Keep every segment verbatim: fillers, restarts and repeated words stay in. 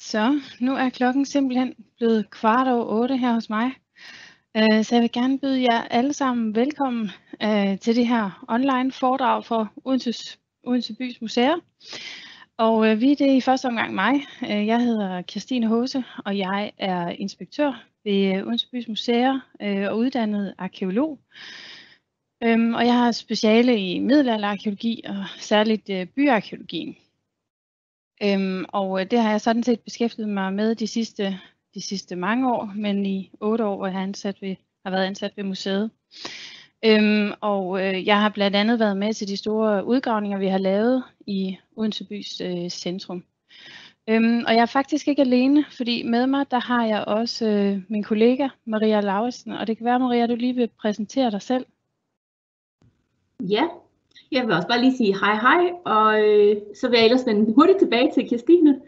Så nu er klokken simpelthen blevet kvart over otte her hos mig. Så jeg vil gerne byde jer alle sammen velkommen til det her online foredrag for Odense, Odense Bys Museer. Og vi det er i første omgang mig. Jeg hedder Kirstine Hose, og jeg er inspektør ved Odense Bys Museer og uddannet arkæolog. Og jeg har speciale i middelalderarkæologi og særligt byarkæologi. Øhm, og det har jeg sådan set beskæftiget mig med de sidste, de sidste mange år, men i otte år, hvor jeg har, ansat ved, har været ansat ved museet. Øhm, og øh, jeg har blandt andet været med til de store udgravninger, vi har lavet i Odense Bys øh, centrum. Øhm, og jeg er faktisk ikke alene, fordi med mig, der har jeg også øh, min kollega Maria Lauritsen, og det kan være, Maria, du lige vil præsentere dig selv. Ja. Jeg vil også bare lige sige hej hej, og øh, så vil jeg ellers vende hurtigt tilbage til Kirstine.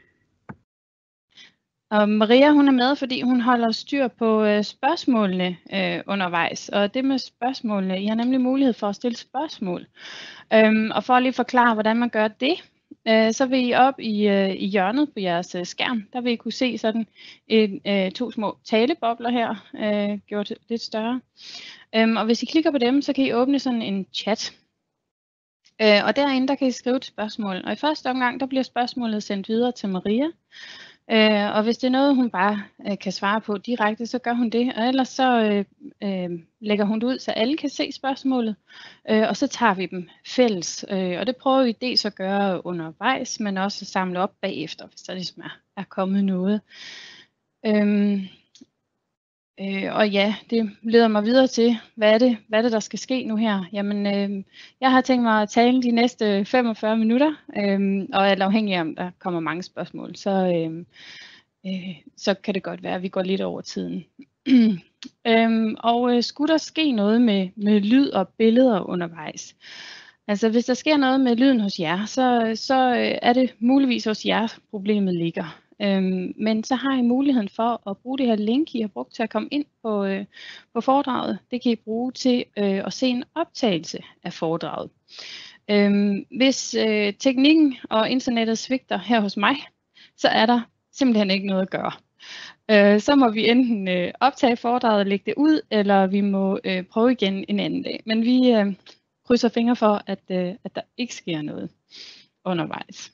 Og Maria, hun er med, fordi hun holder styr på øh, spørgsmålene øh, undervejs. Og det med spørgsmålene, I har nemlig mulighed for at stille spørgsmål. Øhm, og for at lige forklare, hvordan man gør det, øh, så vil I op i, øh, i hjørnet på jeres øh, skærm, der vil I kunne se sådan en, øh, to små talebobler her, øh, gjort lidt større. Øhm, og hvis I klikker på dem, så kan I åbne sådan en chat. Øh, og derinde, der kan I skrive et spørgsmål. Og i første omgang, der bliver spørgsmålet sendt videre til Maria. Øh, og hvis det er noget, hun bare øh, kan svare på direkte, så gør hun det. Og ellers så øh, øh, lægger hun det ud, så alle kan se spørgsmålet. Øh, og så tager vi dem fælles. Øh, og det prøver vi dels at gøre undervejs, men også at samle op bagefter, hvis der ligesom er, er kommet noget. Øh, Øh, og ja, det leder mig videre til, hvad er det, hvad er det der skal ske nu her? Jamen, øh, jeg har tænkt mig at tale de næste femogfyrre minutter, øh, og er afhængig af, om der kommer mange spørgsmål, så, øh, øh, så kan det godt være, at vi går lidt over tiden. øh, og øh, skulle der ske noget med, med lyd og billeder undervejs? Altså, hvis der sker noget med lyden hos jer, så, så øh, er det muligvis hos jer, problemet ligger. Øhm, men så har I muligheden for at bruge det her link, I har brugt til at komme ind på, øh, på foredraget. Det kan I bruge til øh, at se en optagelse af foredraget. Øhm, hvis øh, teknikken og internettet svigter her hos mig, så er der simpelthen ikke noget at gøre. Øh, så må vi enten øh, optage foredraget og lægge det ud, eller vi må øh, prøve igen en anden dag. Men vi øh, krydser fingre for, at, øh, at der ikke sker noget undervejs.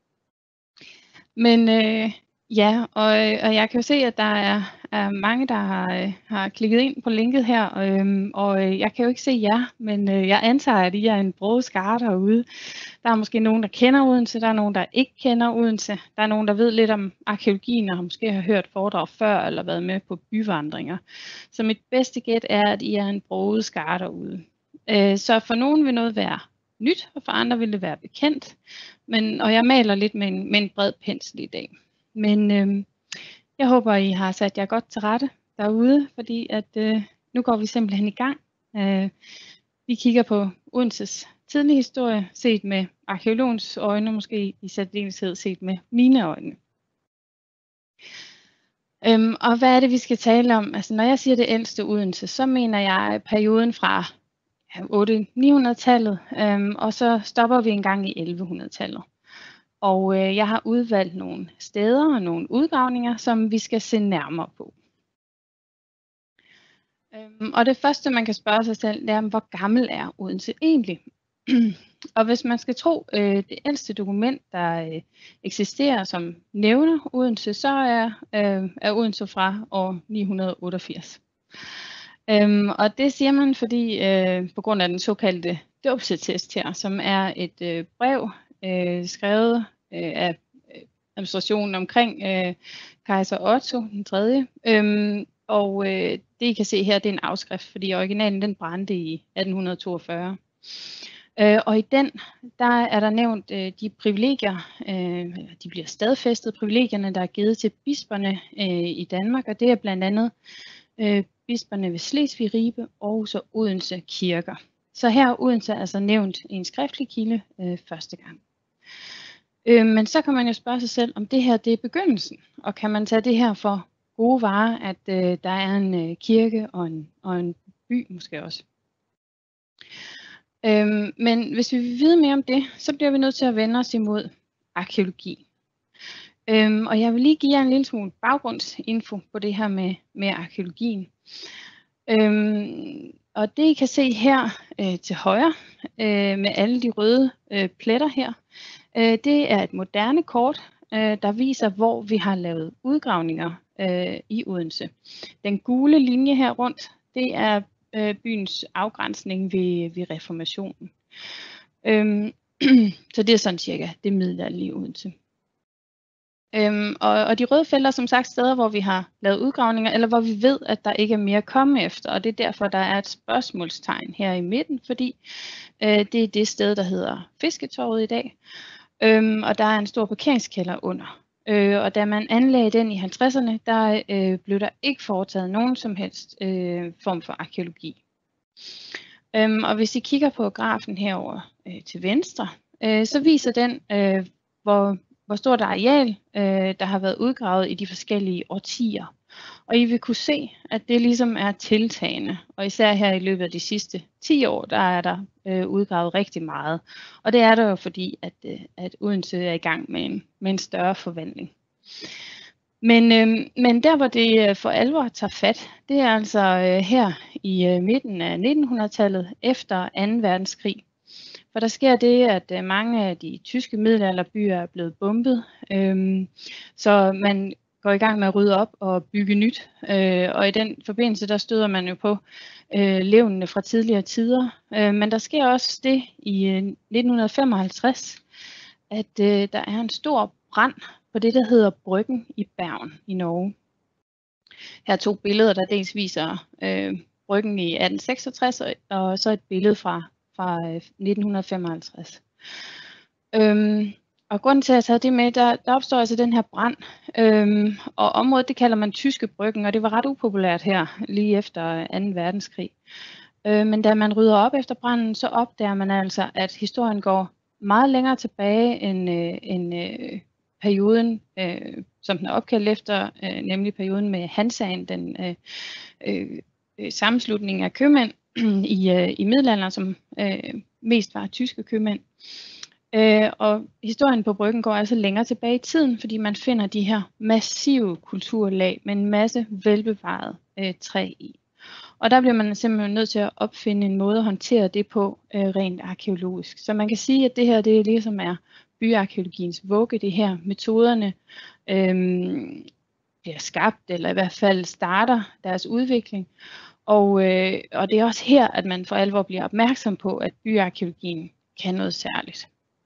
Men øh, ja, og, og jeg kan jo se, at der er, er mange, der har, øh, har klikket ind på linket her, øh, og øh, jeg kan jo ikke se jer, men øh, jeg antager, at I er en broget skare derude. Der er måske nogen, der kender Odense, der er nogen, der ikke kender Odense, der er nogen, der ved lidt om arkæologien, og har måske har hørt foredrag før, eller været med på byvandringer. Så mit bedste gæt er, at I er en broget skare derude. Øh, så for nogen vil noget være nyt, og for andre vil det være bekendt. Men, og jeg maler lidt med en, med en bred pensel i dag. Men øh, jeg håber, I har sat jer godt til rette derude, fordi at øh, nu går vi simpelthen i gang. Øh, vi kigger på Odenses tidlige historie, set med arkæologens øjne, måske i særdeleshed set med mine øjne. Øhm, og hvad er det, vi skal tale om? Altså, når jeg siger det ældste Odense, så mener jeg perioden fra otte hundrede til ni hundrede-tallet, øhm, og så stopper vi en gang i elleve hundrede-tallet. Og øh, jeg har udvalgt nogle steder og nogle udgravninger, som vi skal se nærmere på. Øhm, og det første, man kan spørge sig selv, det er, hvor gammel er Odense egentlig? Og hvis man skal tro øh, det ældste dokument, der øh, eksisterer, som nævner Odense, så er, øh, er Odense fra år ni hundrede otteogfirs. Øhm, og det siger man, fordi øh, på grund af den såkaldte dåbsattest her, som er et øh, brev øh, skrevet øh, af administrationen omkring øh, kejser Otto den tredje. Øhm, og øh, det I kan se her, det er en afskrift, fordi originalen den brændte i atten toogfyrre. Øh, og i den, der er der nævnt øh, de privilegier, øh, de bliver stadfæstet, privilegierne, der er givet til bisperne øh, i Danmark, og det er blandt andet øh, bisperne ved Slesvig, Ribe, Aarhus og Odense kirker. Så her er Odense altså nævnt i en skriftlig kilde øh, første gang. Øh, men så kan man jo spørge sig selv, om det her det er begyndelsen, og kan man tage det her for gode varer, at øh, der er en øh, kirke og en, og en by måske også. Øhm, men hvis vi vil vide mere om det, så bliver vi nødt til at vende os imod arkæologi. Øhm, og jeg vil lige give jer en lille smule baggrundsinfo på det her med, med arkæologien. Øhm, og det I kan se her øh, til højre øh, med alle de røde øh, pletter her, øh, det er et moderne kort, øh, der viser, hvor vi har lavet udgravninger øh, i Odense. Den gule linje her rundt, det er øh, byens afgrænsning ved, ved reformationen. Øhm, så det er sådan cirka det middelalderlige Odense. Øhm, og, og de røde felter er som sagt steder, hvor vi har lavet udgravninger, eller hvor vi ved, at der ikke er mere at komme efter. Og det er derfor, der er et spørgsmålstegn her i midten, fordi øh, det er det sted, der hedder Fisketorvet i dag. Øhm, og der er en stor parkeringskælder under. Øh, og da man anlagde den i halvtredserne, der øh, blev der ikke foretaget nogen som helst øh, form for arkæologi. Øhm, og hvis I kigger på grafen herover øh, til venstre, øh, så viser den, øh, hvor hvor stort areal, øh, der har været udgravet i de forskellige årtier. Og I vil kunne se, at det ligesom er tiltagende. Og især her i løbet af de sidste ti år, der er der øh, udgravet rigtig meget. Og det er der jo fordi, at, øh, at Odense er i gang med en, med en større forvandling. Men, øh, men der hvor det for alvor tager fat, det er altså øh, her i øh, midten af nittenhundredetallet efter anden verdenskrig. For der sker det, at mange af de tyske middelalderbyer er blevet bombet, øhm, så man går i gang med at rydde op og bygge nyt. Øh, og i den forbindelse, der støder man jo på øh, levnene fra tidligere tider. Øh, men der sker også det i øh, nitten femoghalvtreds, at øh, der er en stor brand på det, der hedder Bryggen i Bergen i Norge. Her er to billeder, der dels viser øh, Bryggen i atten seksogtres, og, og så et billede fra fra nitten femoghalvtreds. Øhm, og grunden til at jeg tager det med, der, der opstår altså den her brand, øhm, og området det kalder man Tyske Bryggen, og det var ret upopulært her lige efter anden verdenskrig. Øh, men da man rydder op efter branden, så opdager man altså, at historien går meget længere tilbage end, øh, end øh, perioden, øh, som den er opkaldt efter, øh, nemlig perioden med Hansaen, den øh, øh, sammenslutning af købmænd i, øh, i middelalderen, som øh, mest var tyske købmænd. Øh, og historien på Bryggen går altså længere tilbage i tiden, fordi man finder de her massive kulturlag med en masse velbevaret øh, træ i. Og der bliver man simpelthen nødt til at opfinde en måde at håndtere det på øh, rent arkæologisk. Så man kan sige, at det her det ligesom er byarkæologiens vugge, det her metoderne øh, bliver skabt, eller i hvert fald starter deres udvikling. Og, øh, og det er også her, at man for alvor bliver opmærksom på, at byarkæologien kan noget særligt.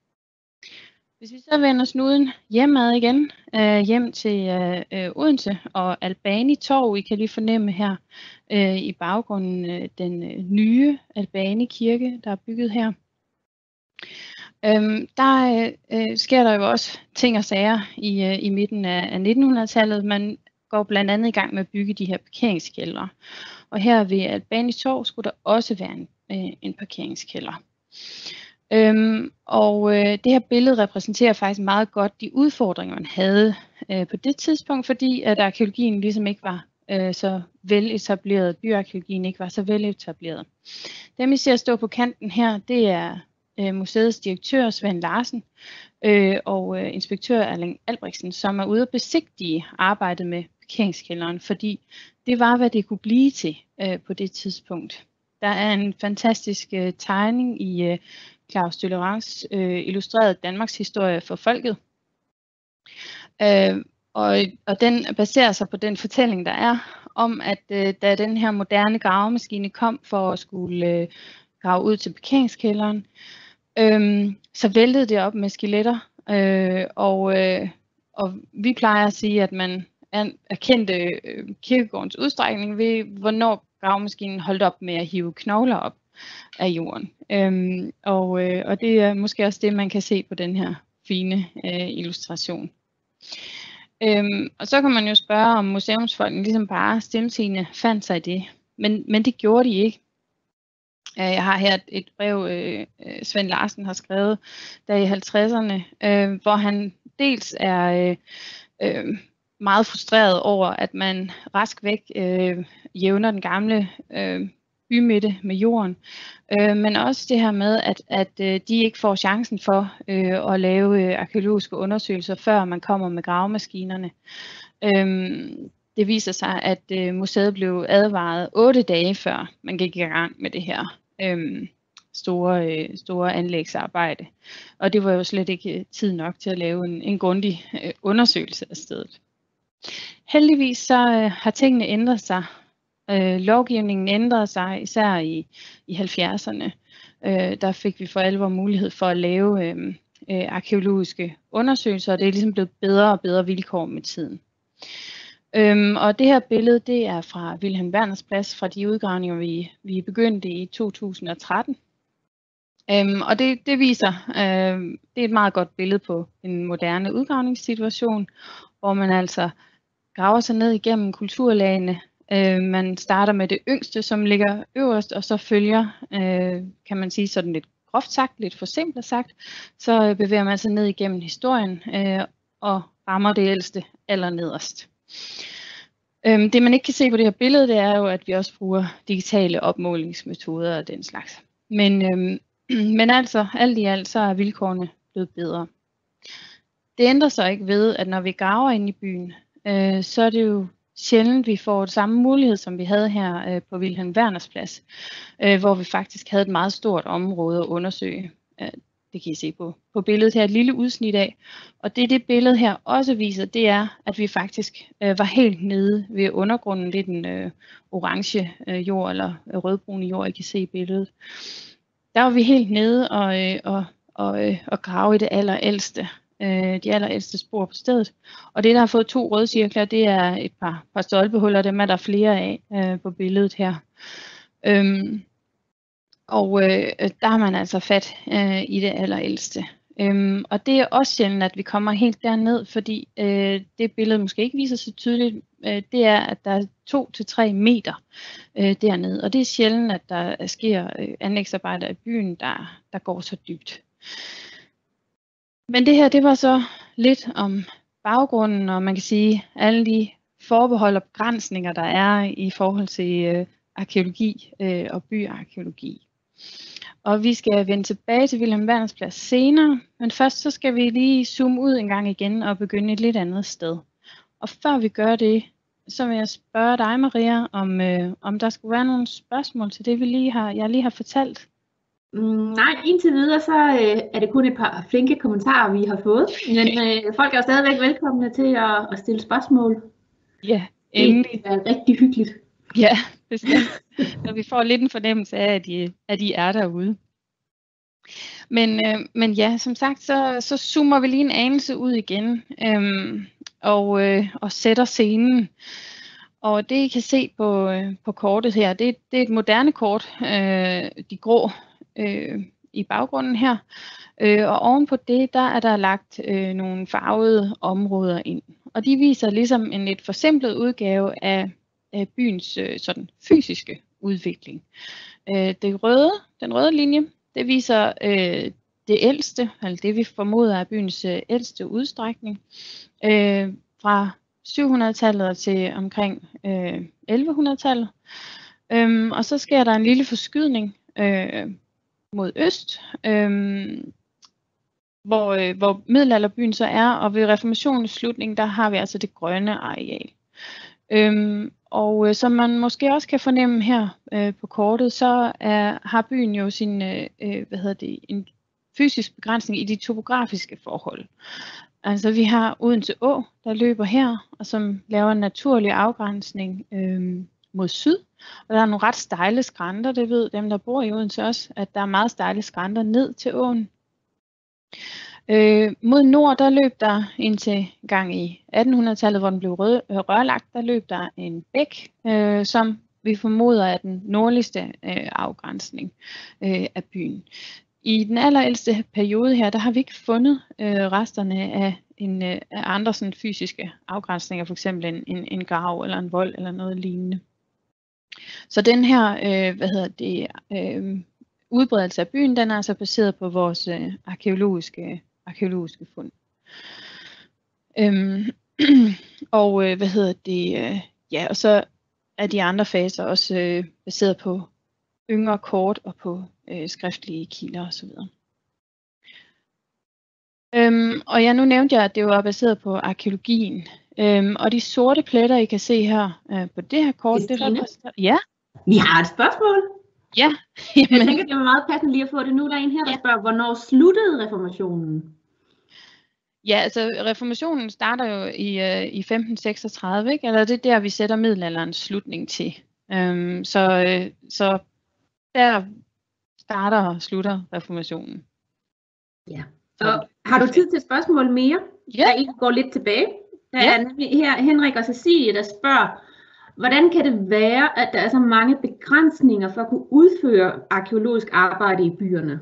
Hvis vi så vender snuden hjemad igen, øh, hjem til øh, Odense og Albani Torv, I kan lige fornemme her øh, i baggrunden øh, den øh, nye Albani kirke, der er bygget her. Øhm, der øh, sker der jo også ting og sager i, øh, i midten af, af nittenhundredetallet. Man går blandt andet i gang med at bygge de her parkeringskældre. Og her ved Albani Torv skulle der også være en, øh, en parkeringskælder. Øhm, og øh, det her billede repræsenterer faktisk meget godt de udfordringer, man havde øh, på det tidspunkt, fordi at arkeologien ligesom ikke var øh, så veletableret, byarkeologien ikke var så veletableret. Dem I ser stå på kanten her, det er øh, museets direktør Svend Larsen øh, og øh, inspektør Erling Albrechtsen, som er ude at besigtige arbejdet med parkeringskælderen, fordi det var, hvad det kunne blive til øh, på det tidspunkt. Der er en fantastisk øh, tegning i øh, Claus Døllerens øh, illustreret Danmarks historie for folket. Øh, og, og den baserer sig på den fortælling, der er om, at øh, da den her moderne gravemaskine kom for at skulle øh, grave ud til parkeringskælderen, øh, så væltede det op med skeletter. Øh, og, øh, og vi plejer at sige, at man erkendte øh, kirkegårdens udstrækning ved, hvornår gravemaskinen holdt op med at hive knogler op af jorden. Øhm, og, øh, og det er måske også det, man kan se på den her fine øh, illustration. Øhm, og så kan man jo spørge, om museumsfolkene ligesom bare stiltiende fandt sig i det. Men, men det gjorde de ikke. Jeg har her et brev, øh, Svend Larsen har skrevet der i halvtredserne, øh, hvor han dels er øh, øh, meget frustreret over, at man rask væk øh, jævner den gamle øh, bymidte med jorden, øh, men også det her med, at, at øh, de ikke får chancen for øh, at lave øh, arkeologiske undersøgelser, før man kommer med gravemaskinerne. Øhm, det viser sig, at øh, museet blev advaret otte dage før man gik i gang med det her øhm, store, øh, store anlægsarbejde. Og det var jo slet ikke tid nok til at lave en, en grundig øh, undersøgelse af stedet. Heldigvis så øh, har tingene ændret sig. Øh, lovgivningen ændrede sig, især i, i halvfjerdserne. Øh, der fik vi for alvor mulighed for at lave øh, øh, arkeologiske undersøgelser, og det er ligesom blevet bedre og bedre vilkår med tiden. Øhm, og det her billede, det er fra Vilhelm Werners Plads, fra de udgravninger, vi, vi begyndte i to tusind og tretten. Øhm, og det, det viser, øh, det er et meget godt billede på en moderne udgravningssituation, hvor man altså graver sig ned igennem kulturlagene. Øh, man starter med det yngste, som ligger øverst, og så følger, øh, kan man sige sådan lidt groft sagt, lidt forsimplet sagt, så bevæger man sig ned igennem historien øh, og rammer det ældste allernederst. Øhm, det man ikke kan se på det her billede, det er jo, at vi også bruger digitale opmålingsmetoder og den slags. Men, øhm, men altså, alt i alt, så er vilkårene blevet bedre. Det ændrer sig ikke ved, at når vi graver ind i byen, øh, så er det jo sjældent, vi får samme mulighed, som vi havde her øh, på Vilhelm Werners Plads, øh, hvor vi faktisk havde et meget stort område at undersøge. Øh, Det kan I se på, på billedet her, et lille udsnit af. Og det det billede her også viser, det er, at vi faktisk øh, var helt nede ved undergrunden, det er den øh, orange øh, jord, eller øh, rødbrune jord, I kan se i billedet. Der var vi helt nede og, øh, og, og, øh, og grave i det allerældste, øh, de allerældste spor på stedet. Og det, der har fået to røde cirkler, det er et par, par stolpehuller, dem er der flere af øh, på billedet her. Øhm, Og øh, der har man altså fat øh, i det allerældste. Øhm, og det er også sjældent, at vi kommer helt derned, fordi øh, det billede måske ikke viser så tydeligt, øh, det er, at der er to til tre meter øh, dernede. Og det er sjældent, at der sker øh, anlægsarbejder i byen, der, der går så dybt. Men det her, det var så lidt om baggrunden, og man kan sige, alle de forbehold og begrænsninger, der er i forhold til øh, arkeologi øh, og byarkeologi. Og vi skal vende tilbage til Vilhelm Werners Plads senere, men først så skal vi lige zoome ud en gang igen og begynde et lidt andet sted. Og før vi gør det, så vil jeg spørge dig, Maria, om, øh, om der skulle være nogle spørgsmål til det, vi lige har, jeg lige har fortalt. Mm, nej, indtil videre så øh, er det kun et par flinke kommentarer, vi har fået. Men øh, folk er jo stadigvæk velkomne til at, at stille spørgsmål. Ja, endelig. Det er rigtig hyggeligt. Ja, bestemt. Når vi får lidt en fornemmelse af, at de, at de er derude. Men, øh, men ja, som sagt, så, så zoomer vi lige en anelse ud igen øh, og, øh, og sætter scenen. Og det I kan se på, øh, på kortet her, det, det er et moderne kort, øh, de grå øh, i baggrunden her. Øh, og ovenpå det, der er der lagt øh, nogle farvede områder ind. Og de viser ligesom en lidt forsimplet udgave af, af byens øh, sådan fysiske udvikling. Øh, det røde, den røde linje, det viser øh, det ældste, eller det vi formoder er byens øh, ældste udstrækning, øh, fra syv hundrede-tallet til omkring øh, elleve hundrede-tallet. Øhm, og så sker der en lille forskydning øh, mod øst, øh, hvor, øh, hvor middelalderbyen så er, og ved reformationens slutning, der har vi altså det grønne areal. Øhm, og øh, som man måske også kan fornemme her øh, på kortet, så er, har byen jo sin øh, hvad hedder det, en fysisk begrænsning i de topografiske forhold. Altså vi har Odense Å, der løber her, og som laver en naturlig afgrænsning øh, mod syd. Og der er nogle ret stejle skrænter, det ved dem, der bor i Odense også, at der er meget stejle skrænter ned til åen. Øh, mod nord, der løb der indtil gang i attenhundrede-tallet, hvor den blev rød, øh, rørlagt, der løb der en bæk, øh, som vi formoder er den nordligste øh, afgrænsning øh, af byen. I den allerældste periode her, der har vi ikke fundet øh, resterne af, en, øh, af andre sådan, fysiske afgrænsninger, f.eks. en, en, en grav eller en vold eller noget lignende. Så den her, øh, hvad hedder det, øh, udbredelse af byen, den er altså baseret på vores øh, arkeologiske, arkeologiske fund. Øhm, og øh, hvad hedder det, øh, ja, og så er de andre faser også øh, baseret på yngre kort og på øh, skriftlige kilder osv. Øhm, og ja, nu nævnte jeg, at det var baseret på arkæologien. Øhm, og de sorte pletter, I kan se her øh, på det her kort, det repræsenterer... Ja. Vi har et spørgsmål. Ja. Jeg tænker, det er meget passende lige at få det nu. Der er en her, der ja. spørger, hvornår sluttede reformationen? Ja, altså reformationen starter jo i, øh, i femten seksogtredive, ikke? Eller det er der, vi sætter middelalderens slutning til. Øhm, så, øh, så der starter og slutter reformationen. Ja. Og har du tid til et spørgsmål mere? Ja. Der ikke går lidt tilbage. Der ja. er nemlig her Henrik og Cecilie, der spørger, hvordan kan det være, at der er så mange begrænsninger for at kunne udføre arkæologisk arbejde i byerne?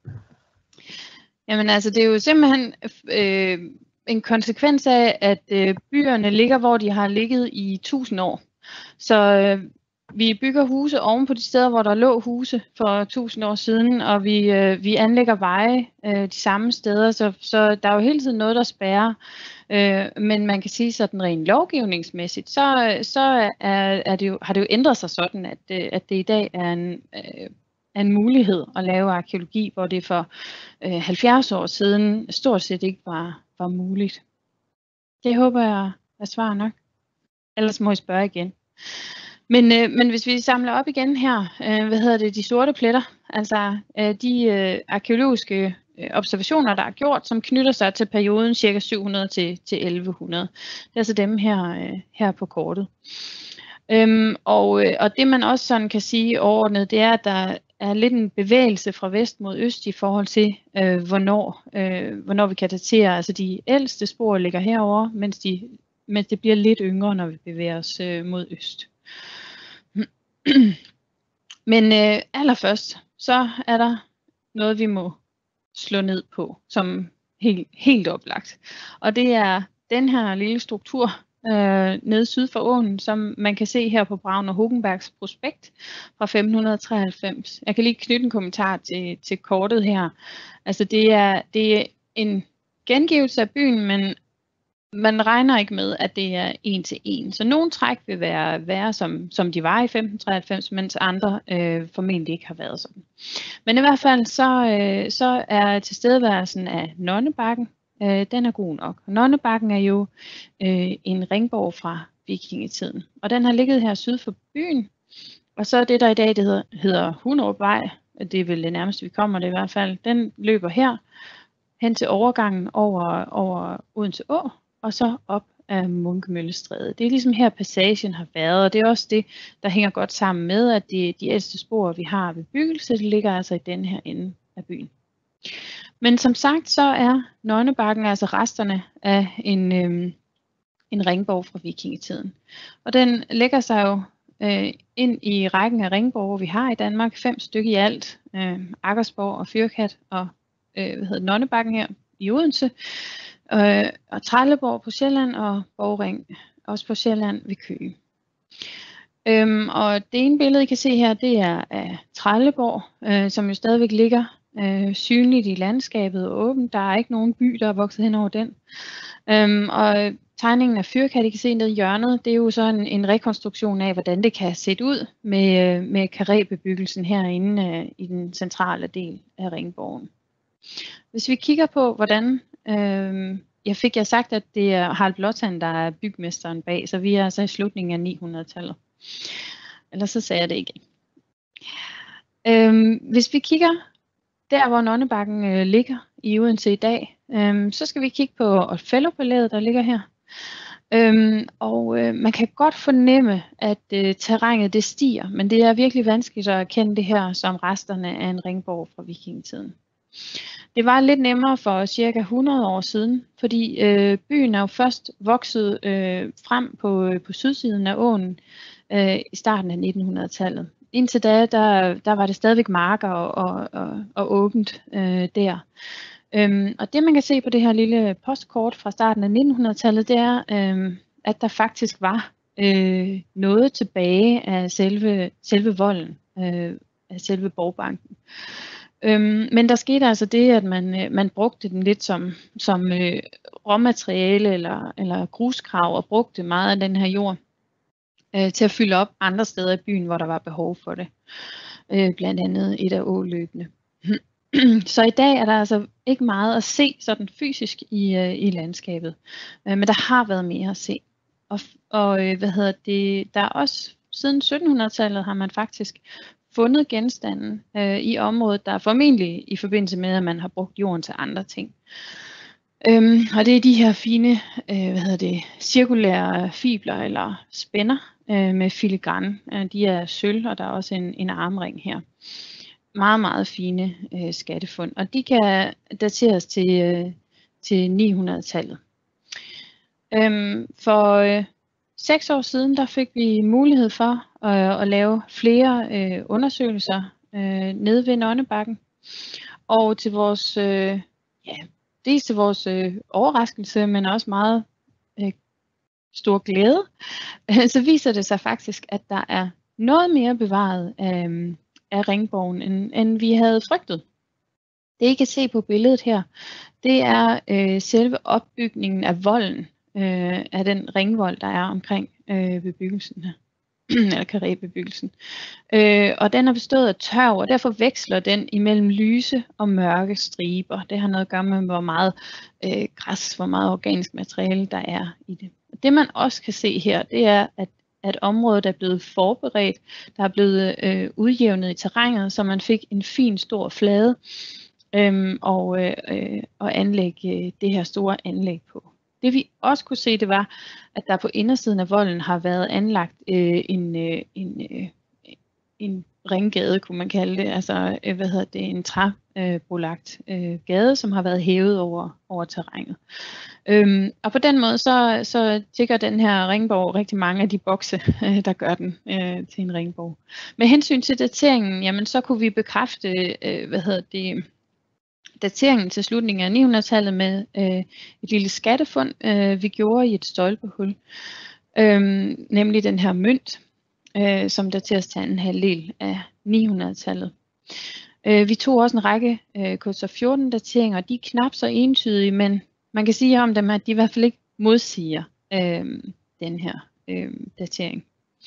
Jamen altså, det er jo simpelthen øh, en konsekvens af, at øh, byerne ligger, hvor de har ligget i tusind år. Så øh, vi bygger huse oven på de steder, hvor der lå huse for tusind år siden, og vi, øh, vi anlægger veje øh, de samme steder, så, så der er jo hele tiden noget, der spærrer. Øh, men man kan sige sådan rent lovgivningsmæssigt, så, så er, er det jo, har det jo ændret sig sådan, at, at det i dag er en, øh, en mulighed at lave arkæologi, hvor det for øh, halvfjerds år siden stort set ikke var, var muligt. Det håber jeg er svar nok. Ellers må I spørge igen. Men, øh, men hvis vi samler op igen her, øh, hvad hedder det, de sorte pletter, altså øh, de øh, arkeologiske øh, observationer, der er gjort, som knytter sig til perioden cirka syv hundrede til, til elleve hundrede. Det er altså dem her, øh, her på kortet. Øhm, og, øh, og det man også sådan kan sige overordnet, det er, at der er lidt en bevægelse fra vest mod øst i forhold til, øh, hvornår, øh, hvornår vi kan datere. Altså de ældste spor ligger herover, mens, de, mens det bliver lidt yngre, når vi bevæger os øh, mod øst. Men øh, allerførst, så er der noget, vi må slå ned på, som helt, helt oplagt. Og det er den her lille struktur øh, nede syd for åen, som man kan se her på Braun og Hogenbergs prospekt fra femten treoghalvfems. Jeg kan lige knytte en kommentar til, til kortet her. Altså det er, det er en gengivelse af byen, men man regner ikke med, at det er en til en. Så nogle træk vil være, være som, som de var i femten treoghalvfems, mens andre øh, formentlig ikke har været sådan. Men i hvert fald så, øh, så er tilstedeværelsen af Nonnebakken, øh, den er god nok. Nonnebakken er jo øh, en ringborg fra vikingetiden, og den har ligget her syd for byen. Og så det der i dag, det hedder, hedder Hunderupvej, det er vel det nærmeste vi kommer det i hvert fald, den løber her hen til overgangen over, over Odense Å, og så op af Munkemøllestræde. Det er ligesom her passagen har været, og det er også det, der hænger godt sammen med, at de, de ældste spor, vi har ved byggelse, det ligger altså i den her ende af byen. Men som sagt, så er Nonnebakken altså resterne af en, øhm, en ringborg fra vikingetiden. Og den lægger sig jo øh, ind i rækken af ringborger, vi har i Danmark, fem stykker i alt, øh, Aggersborg og Fyrkat og øh, hvad hedder Nonnebakken her i Odense, Øh, og Trelleborg på Sjælland og Borgring også på Sjælland ved Køge. Øhm, og det ene billede I kan se her, det er af Trelleborg, øh, som jo stadigvæk ligger øh, synligt i landskabet og åbent. Der er ikke nogen by, der er vokset hen over den. Øhm, og tegningen af Fyrkat, I kan se nede i hjørnet, det er jo så en, en rekonstruktion af, hvordan det kan se ud med, med karrébebyggelsen herinde øh, i den centrale del af Ringborgen. Hvis vi kigger på, hvordan Øhm, jeg fik jeg sagt, at det er Harald Blåtand, der er bygmesteren bag, så vi er altså i slutningen af ni hundrede-tallet. Ellers så sagde jeg det ikke. Øhm, hvis vi kigger der, hvor Nonnebakken øh, ligger i Odense i dag, øhm, så skal vi kigge på Otfellopalæet, der ligger her. Øhm, og øh, man kan godt fornemme, at øh, terrænet det stiger, men det er virkelig vanskeligt at erkende det her som resterne af en ringborg fra vikingetiden. Det var lidt nemmere for cirka hundrede år siden, fordi øh, byen er jo først vokset øh, frem på, på sydsiden af åen øh, i starten af nitten hundrede-tallet. Indtil da, der, der var det stadigvæk marker og, og, og, og åbent øh, der. Øhm, og det man kan se på det her lille postkort fra starten af nitten hundrede-tallet, det er, øh, at der faktisk var øh, noget tilbage af selve, selve volden, øh, af selve borgbanken. Øhm, men der skete altså det, at man, øh, man brugte den lidt som, som øh, råmateriale eller, eller gruskrav, og brugte meget af den her jord øh, til at fylde op andre steder i byen, hvor der var behov for det. øh, blandt andet et af åløbene. Så i dag er der altså ikke meget at se sådan fysisk i, øh, i landskabet, øh, men der har været mere at se. Og, og øh, hvad hedder det, der er også siden syttenhundredetallet har man faktisk fundet genstanden øh, i området, der er formentlig i forbindelse med, at man har brugt jorden til andre ting. Øhm, og det er de her fine, øh, hvad hedder det, cirkulære fibler eller spænder øh, med filigran. Øh, de er sølv, og der er også en, en armring her. Meget, meget fine øh, skattefund, og de kan dateres til, øh, til ni hundredetallet. Øhm, for øh, seks år siden, der fik vi mulighed for øh, at lave flere øh, undersøgelser øh, nede ved Nonnebakken. Og til vores, øh, ja, dels til vores øh, overraskelse, men også meget øh, stor glæde, øh, så viser det sig faktisk, at der er noget mere bevaret øh, af ringborgen, end, end vi havde frygtet. Det I kan se på billedet her, det er øh, selve opbygningen af volden, øh, af den ringvold, der er omkring øh, bebyggelsen her, eller karrébebyggelsen. Øh, og den er bestået af tørv, og derfor veksler den imellem lyse og mørke striber. Det har noget at gøre med, hvor meget øh, græs, hvor meget organisk materiale der er i det. Det man også kan se her, det er, at at området er blevet forberedt, der er blevet øh, udjævnet i terrænet, så man fik en fin stor flade øhm, og, øh, og anlægge øh, det her store anlæg på. Det vi også kunne se, det var, at der på indersiden af volden har været anlagt øh, en, øh, en, øh, en ringgade, kunne man kalde det, altså øh, hvad hedder det, en træbrolagt øh, gade, som har været hævet over, over terrænet. Øhm, og på den måde så, så tigger den her ringborg rigtig mange af de bokse, øh, der gør den øh, til en ringborg. Med hensyn til dateringen, jamen så kunne vi bekræfte, øh, hvad hedder det, dateringen til slutningen af ni hundredetallet med øh, et lille skattefund, øh, vi gjorde i et stolpehul, øh, nemlig den her mønt, øh, som dateres til anden halvdel af ni hundredetallet. Øh, vi tog også en række øh, K S fjorten dateringer, og de er knap så entydige, men man kan sige om dem, at de i hvert fald ikke modsiger øh, den her øh, datering.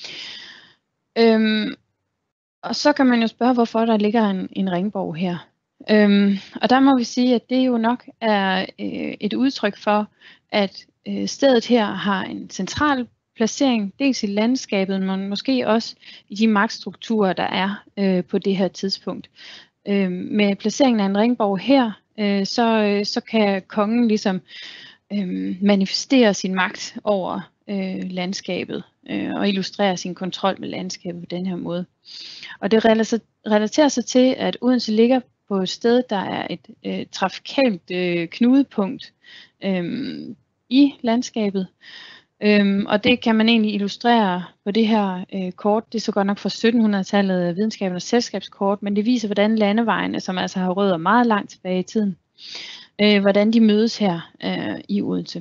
Øhm, og så kan man jo spørge, hvorfor der ligger en, en ringborg her. Øhm, og der må vi sige, at det jo nok er øh, et udtryk for, at øh, stedet her har en central placering, dels i landskabet, men måske også i de magtstrukturer, der er øh, på det her tidspunkt. Øh, med placeringen af en ringborg her, øh, så, øh, så kan kongen ligesom øh, manifestere sin magt over øh, landskabet øh, og illustrere sin kontrol med landskabet på den her måde. Og det relaterer sig til, at Odense ligger på et sted, der er et øh, trafikalt øh, knudepunkt øh, i landskabet. Øhm, og det kan man egentlig illustrere på det her øh, kort. Det er så godt nok fra syttenhundredetallet videnskabernes selskabskort, men det viser, hvordan landevejene, som altså har rødder meget langt tilbage i tiden, øh, hvordan de mødes her øh, i Odense.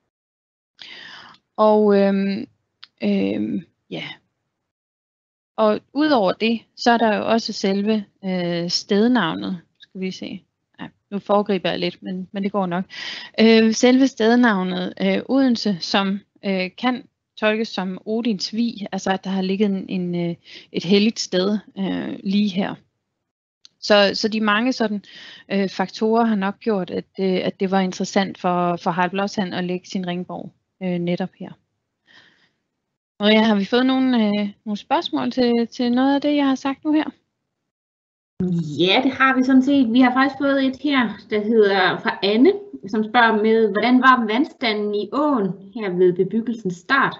Og øhm, øhm, ja, og udover det, så er der jo også selve øh, stednavnet, skal vi se. Ja, nu foregriber jeg lidt, men, men det går nok. Øh, selve stednavnet øh, Odense, som øh, kan tolkes som Odins vig, altså at der har ligget en, en, et helligt sted øh, lige her. Så, så de mange sådan øh, faktorer har nok gjort, at, øh, at det var interessant for, for Harald Blåtand at lægge sin ringborg øh, netop her. Maria, har vi fået nogle, øh, nogle spørgsmål til, til noget af det, jeg har sagt nu her? Ja, det har vi sådan set. Vi har faktisk fået et her, der hedder fra Anne, som spørger med, hvordan var vandstanden i åen her ved bebyggelsens start?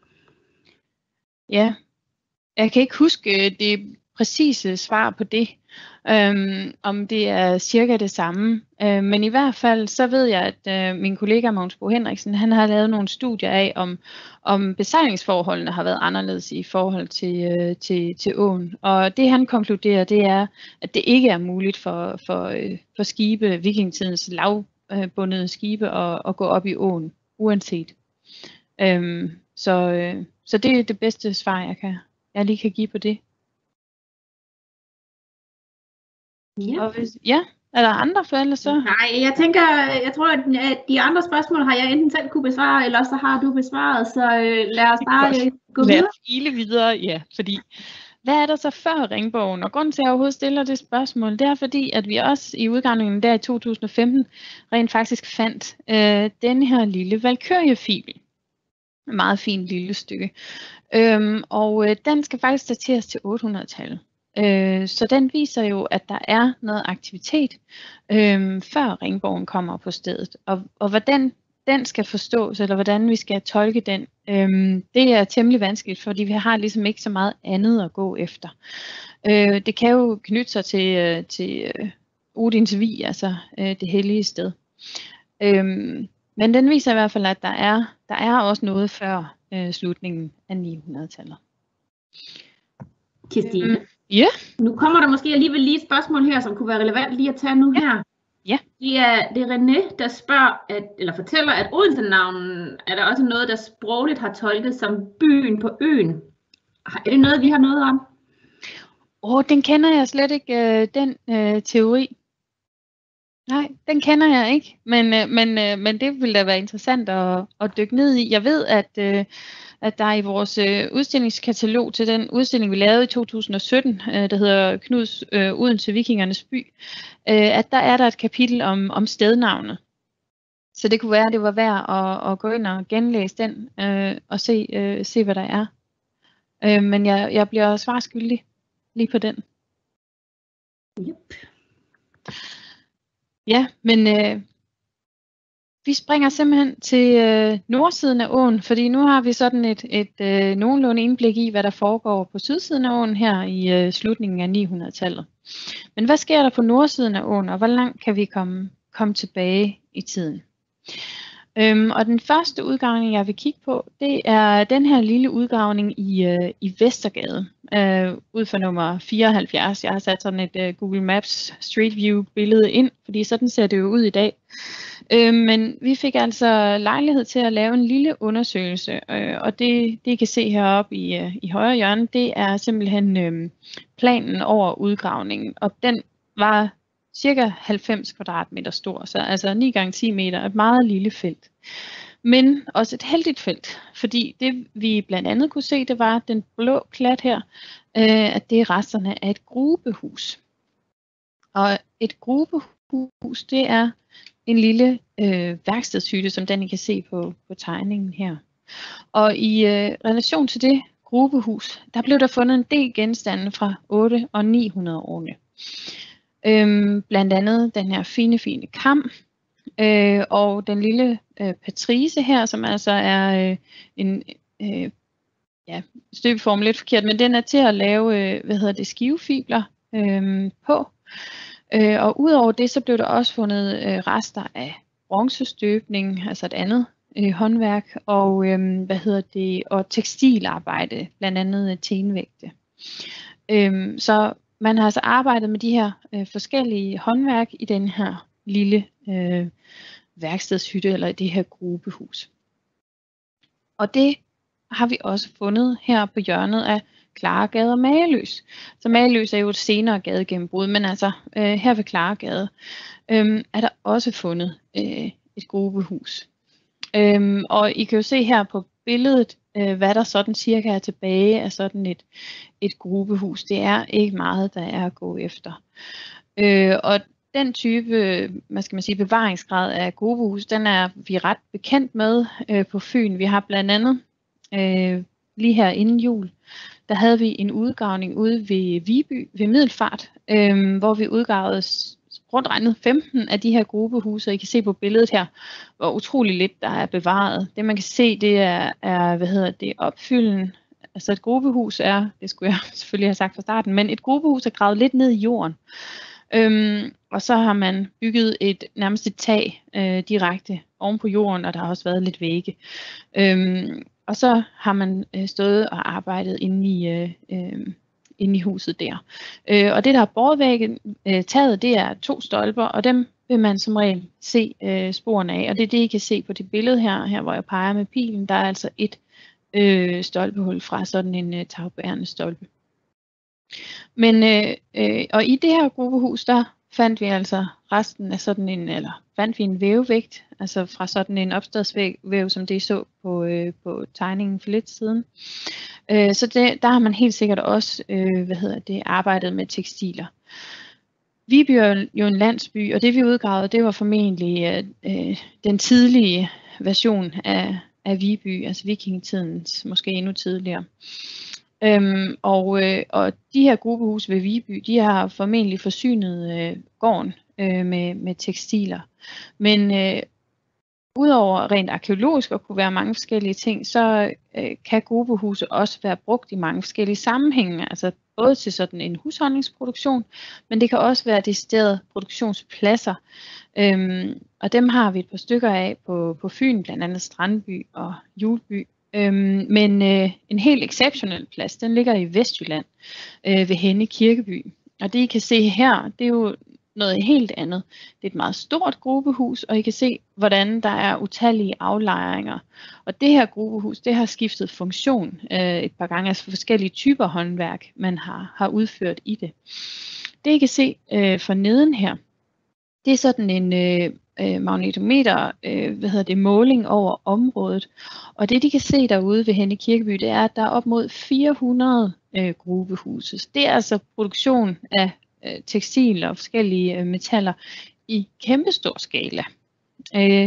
Ja, jeg kan ikke huske det præcise svar på det, øhm, om det er cirka det samme. Øh, men i hvert fald så ved jeg, at øh, min kollega Mogens Bo Henriksen, han har lavet nogle studier af, om, om besejlingsforholdene har været anderledes i forhold til, øh, til, til åen. Og det han konkluderer, det er, at det ikke er muligt for, for, øh, for skibe, vikingetidens lavbundede skibe, at, at gå op i åen, uanset. Øhm, så, øh, så det er det bedste svar, jeg, kan, jeg lige kan give på det. Ja. Og hvis, ja, er der andre for ellers så? Nej, jeg tænker, jeg tror, at de andre spørgsmål har jeg enten selv kunne besvare, eller så har du besvaret, så øh, lad os bare øh, gå videre. Lad os ile videre, ja, fordi hvad er der så før ringbogen? Og grunden til, at jeg overhovedet stiller det spørgsmål, det er fordi, at vi også i udgravningen der i to tusind og femten rent faktisk fandt øh, den her lille valkyriefibel. Et meget fint lille stykke. Øhm, og øh, den skal faktisk dateres til otte hundrede-tallet. Øh, så den viser jo, at der er noget aktivitet, øh, før ringbogen kommer på stedet. Og, og hvordan den skal forstås, eller hvordan vi skal tolke den, øh, det er temmelig vanskeligt, fordi vi har ligesom ikke så meget andet at gå efter. Øh, det kan jo knytte sig til, øh, til øh, Odins vig, altså øh, det hellige sted. Øh, men den viser i hvert fald, at der er, der er også noget før øh, slutningen af ni hundrede-tallet. Kirstine, Mm, ja. nu kommer der måske alligevel lige et spørgsmål her, som kunne være relevant lige at tage nu her. Ja. Det er, det er René, der spørger, at, eller fortæller, at Odense-navnen er der også noget, der sprogligt har tolket som byen på øen. Er det noget, vi har noget om? Åh, oh, den kender jeg slet ikke, øh, den øh, teori. Nej, den kender jeg ikke, men, øh, men, øh, men det ville da være interessant at, at dykke ned i. Jeg ved, at, øh, at der i vores øh, udstillingskatalog til den udstilling, vi lavede i to tusind og sytten, øh, der hedder Knuds øh, Odense Vikingernes By, øh, at der er der et kapitel om, om stednavnet. Så det kunne være, at det var værd at, at gå ind og genlæse den øh, og se, øh, se, hvad der er. Øh, men jeg, jeg bliver svarskyldig lige på den. Yep. Ja, men øh, vi springer simpelthen til øh, nordsiden af åen, fordi nu har vi sådan et, et øh, nogenlunde indblik i, hvad der foregår på sydsiden af åen her i øh, slutningen af ni hundrede-tallet. Men hvad sker der på nordsiden af åen, og hvor langt kan vi komme, komme tilbage i tiden? Øhm, og den første udgravning, jeg vil kigge på, det er den her lille udgravning i, øh, i Vestergade, øh, ud for nummer fireoghalvfjerds. Jeg har sat sådan et øh, Google Maps Street View billede ind, fordi sådan ser det jo ud i dag. Øh, men vi fik altså lejlighed til at lave en lille undersøgelse, øh, og det, det I kan se heroppe i, øh, i højre hjørne, det er simpelthen øh, planen over udgravningen, og den var cirka halvfems kvadratmeter stor, så altså ni gange ti meter, et meget lille felt. Men også et heldigt felt, fordi det vi blandt andet kunne se, det var den blå klat her, øh, at det er resterne af et grubehus. Og et grubehus, det er en lille øh, værkstedshytte, som den I kan se på, på tegningen her. Og i øh, relation til det grubehus, der blev der fundet en del genstande fra otte og ni hundrede årene. Øhm, blandt andet den her fine, fine kam, øh, og den lille øh, patrise her, som altså er øh, en øh, ja, støbeform lidt forkert, men den er til at lave, øh, hvad hedder det, skivefibler øh, på. Øh, og udover det, så blev der også fundet øh, rester af bronzestøbning, altså et andet øh, håndværk, og øh, hvad hedder det, og tekstilarbejde, blandt andet tenvægte. Øh, så man har altså arbejdet med de her øh, forskellige håndværk i den her lille øh, værkstedshytte, eller i det her grubehus. Og det har vi også fundet her på hjørnet af Klaregade og Mageløs. Så Mageløs er jo et senere gadegennembrud, men altså øh, her ved Klaregade øh, er der også fundet øh, et grubehus. Øh, og I kan jo se her på billedet, øh, hvad der sådan cirka er tilbage af sådan et, et grubehus. Det er ikke meget, der er at gå efter. Øh, og den type, hvad skal man sige, bevaringsgrad af grubehus, den er vi ret bekendt med øh, på Fyn. Vi har blandt andet øh, lige her inden jul, der havde vi en udgravning ude ved Viby, ved Middelfart, øh, hvor vi udgravede rundt regnet femten af de her grubehuse. I kan se på billedet her, hvor utrolig lidt der er bevaret. Det man kan se, det er, er hvad hedder det, opfylden. Altså et grubehus er, det skulle jeg selvfølgelig have sagt fra starten, men et grubehus er gravet lidt ned i jorden. Øhm, og så har man bygget et nærmest et tag øh, direkte oven på jorden, og der har også været lidt vægge. Øhm, og så har man øh, stået og arbejdet inde i, øh, øh, inde i huset der. Øh, og det der er bordvæggen øh, taget, det er to stolper, og dem vil man som regel se øh, sporene af. Og det er det, I kan se på det billede her, her hvor jeg peger med pilen. Der er altså et øh, stolpehul fra sådan en øh, tagbærende stolpe. Men øh, øh, og i det her grubehus, der fandt vi altså resten af sådan en, eller fandt vi en vævevægt, altså fra sådan en opstadsvæv, som det I så på, øh, på tegningen for lidt siden. Øh, så det, der har man helt sikkert også øh, hvad hedder det, arbejdet med tekstiler. Viby er jo en landsby, og det vi udgravede, det var formentlig øh, den tidlige version af, af Viby, altså vikingetidens, måske endnu tidligere. Øhm, og, øh, og de her gruppehuse ved Viby, de har formentlig forsynet øh, gården øh, med, med tekstiler. Men øh, udover rent arkeologisk at kunne være mange forskellige ting, så øh, kan gruppehuse også være brugt i mange forskellige sammenhænge. Altså både til sådan en husholdningsproduktion, men det kan også være deciderede produktionspladser. Øhm, og dem har vi et par stykker af på, på Fyn, blandt andet Strandby og Hjulby. Øhm, men øh, en helt exceptionel plads, den ligger i Vestjylland øh, ved Henne Kirkeby. Og det I kan se her, det er jo noget helt andet. Det er et meget stort gruppehus, og I kan se, hvordan der er utallige aflejringer. Og det her gruppehus, det har skiftet funktion øh, et par gange, altså forskellige typer håndværk, man har, har udført i det. Det I kan se øh, for neden her, det er sådan en øh, øh, magnetometer, øh, hvad hedder det, måling over området. Og det de kan se derude ved Henne Kirkeby, det er, at der er op mod fire hundrede øh, gruppehuse. Det er altså produktion af øh, tekstil og forskellige øh, metaller i kæmpestor skala. Øh,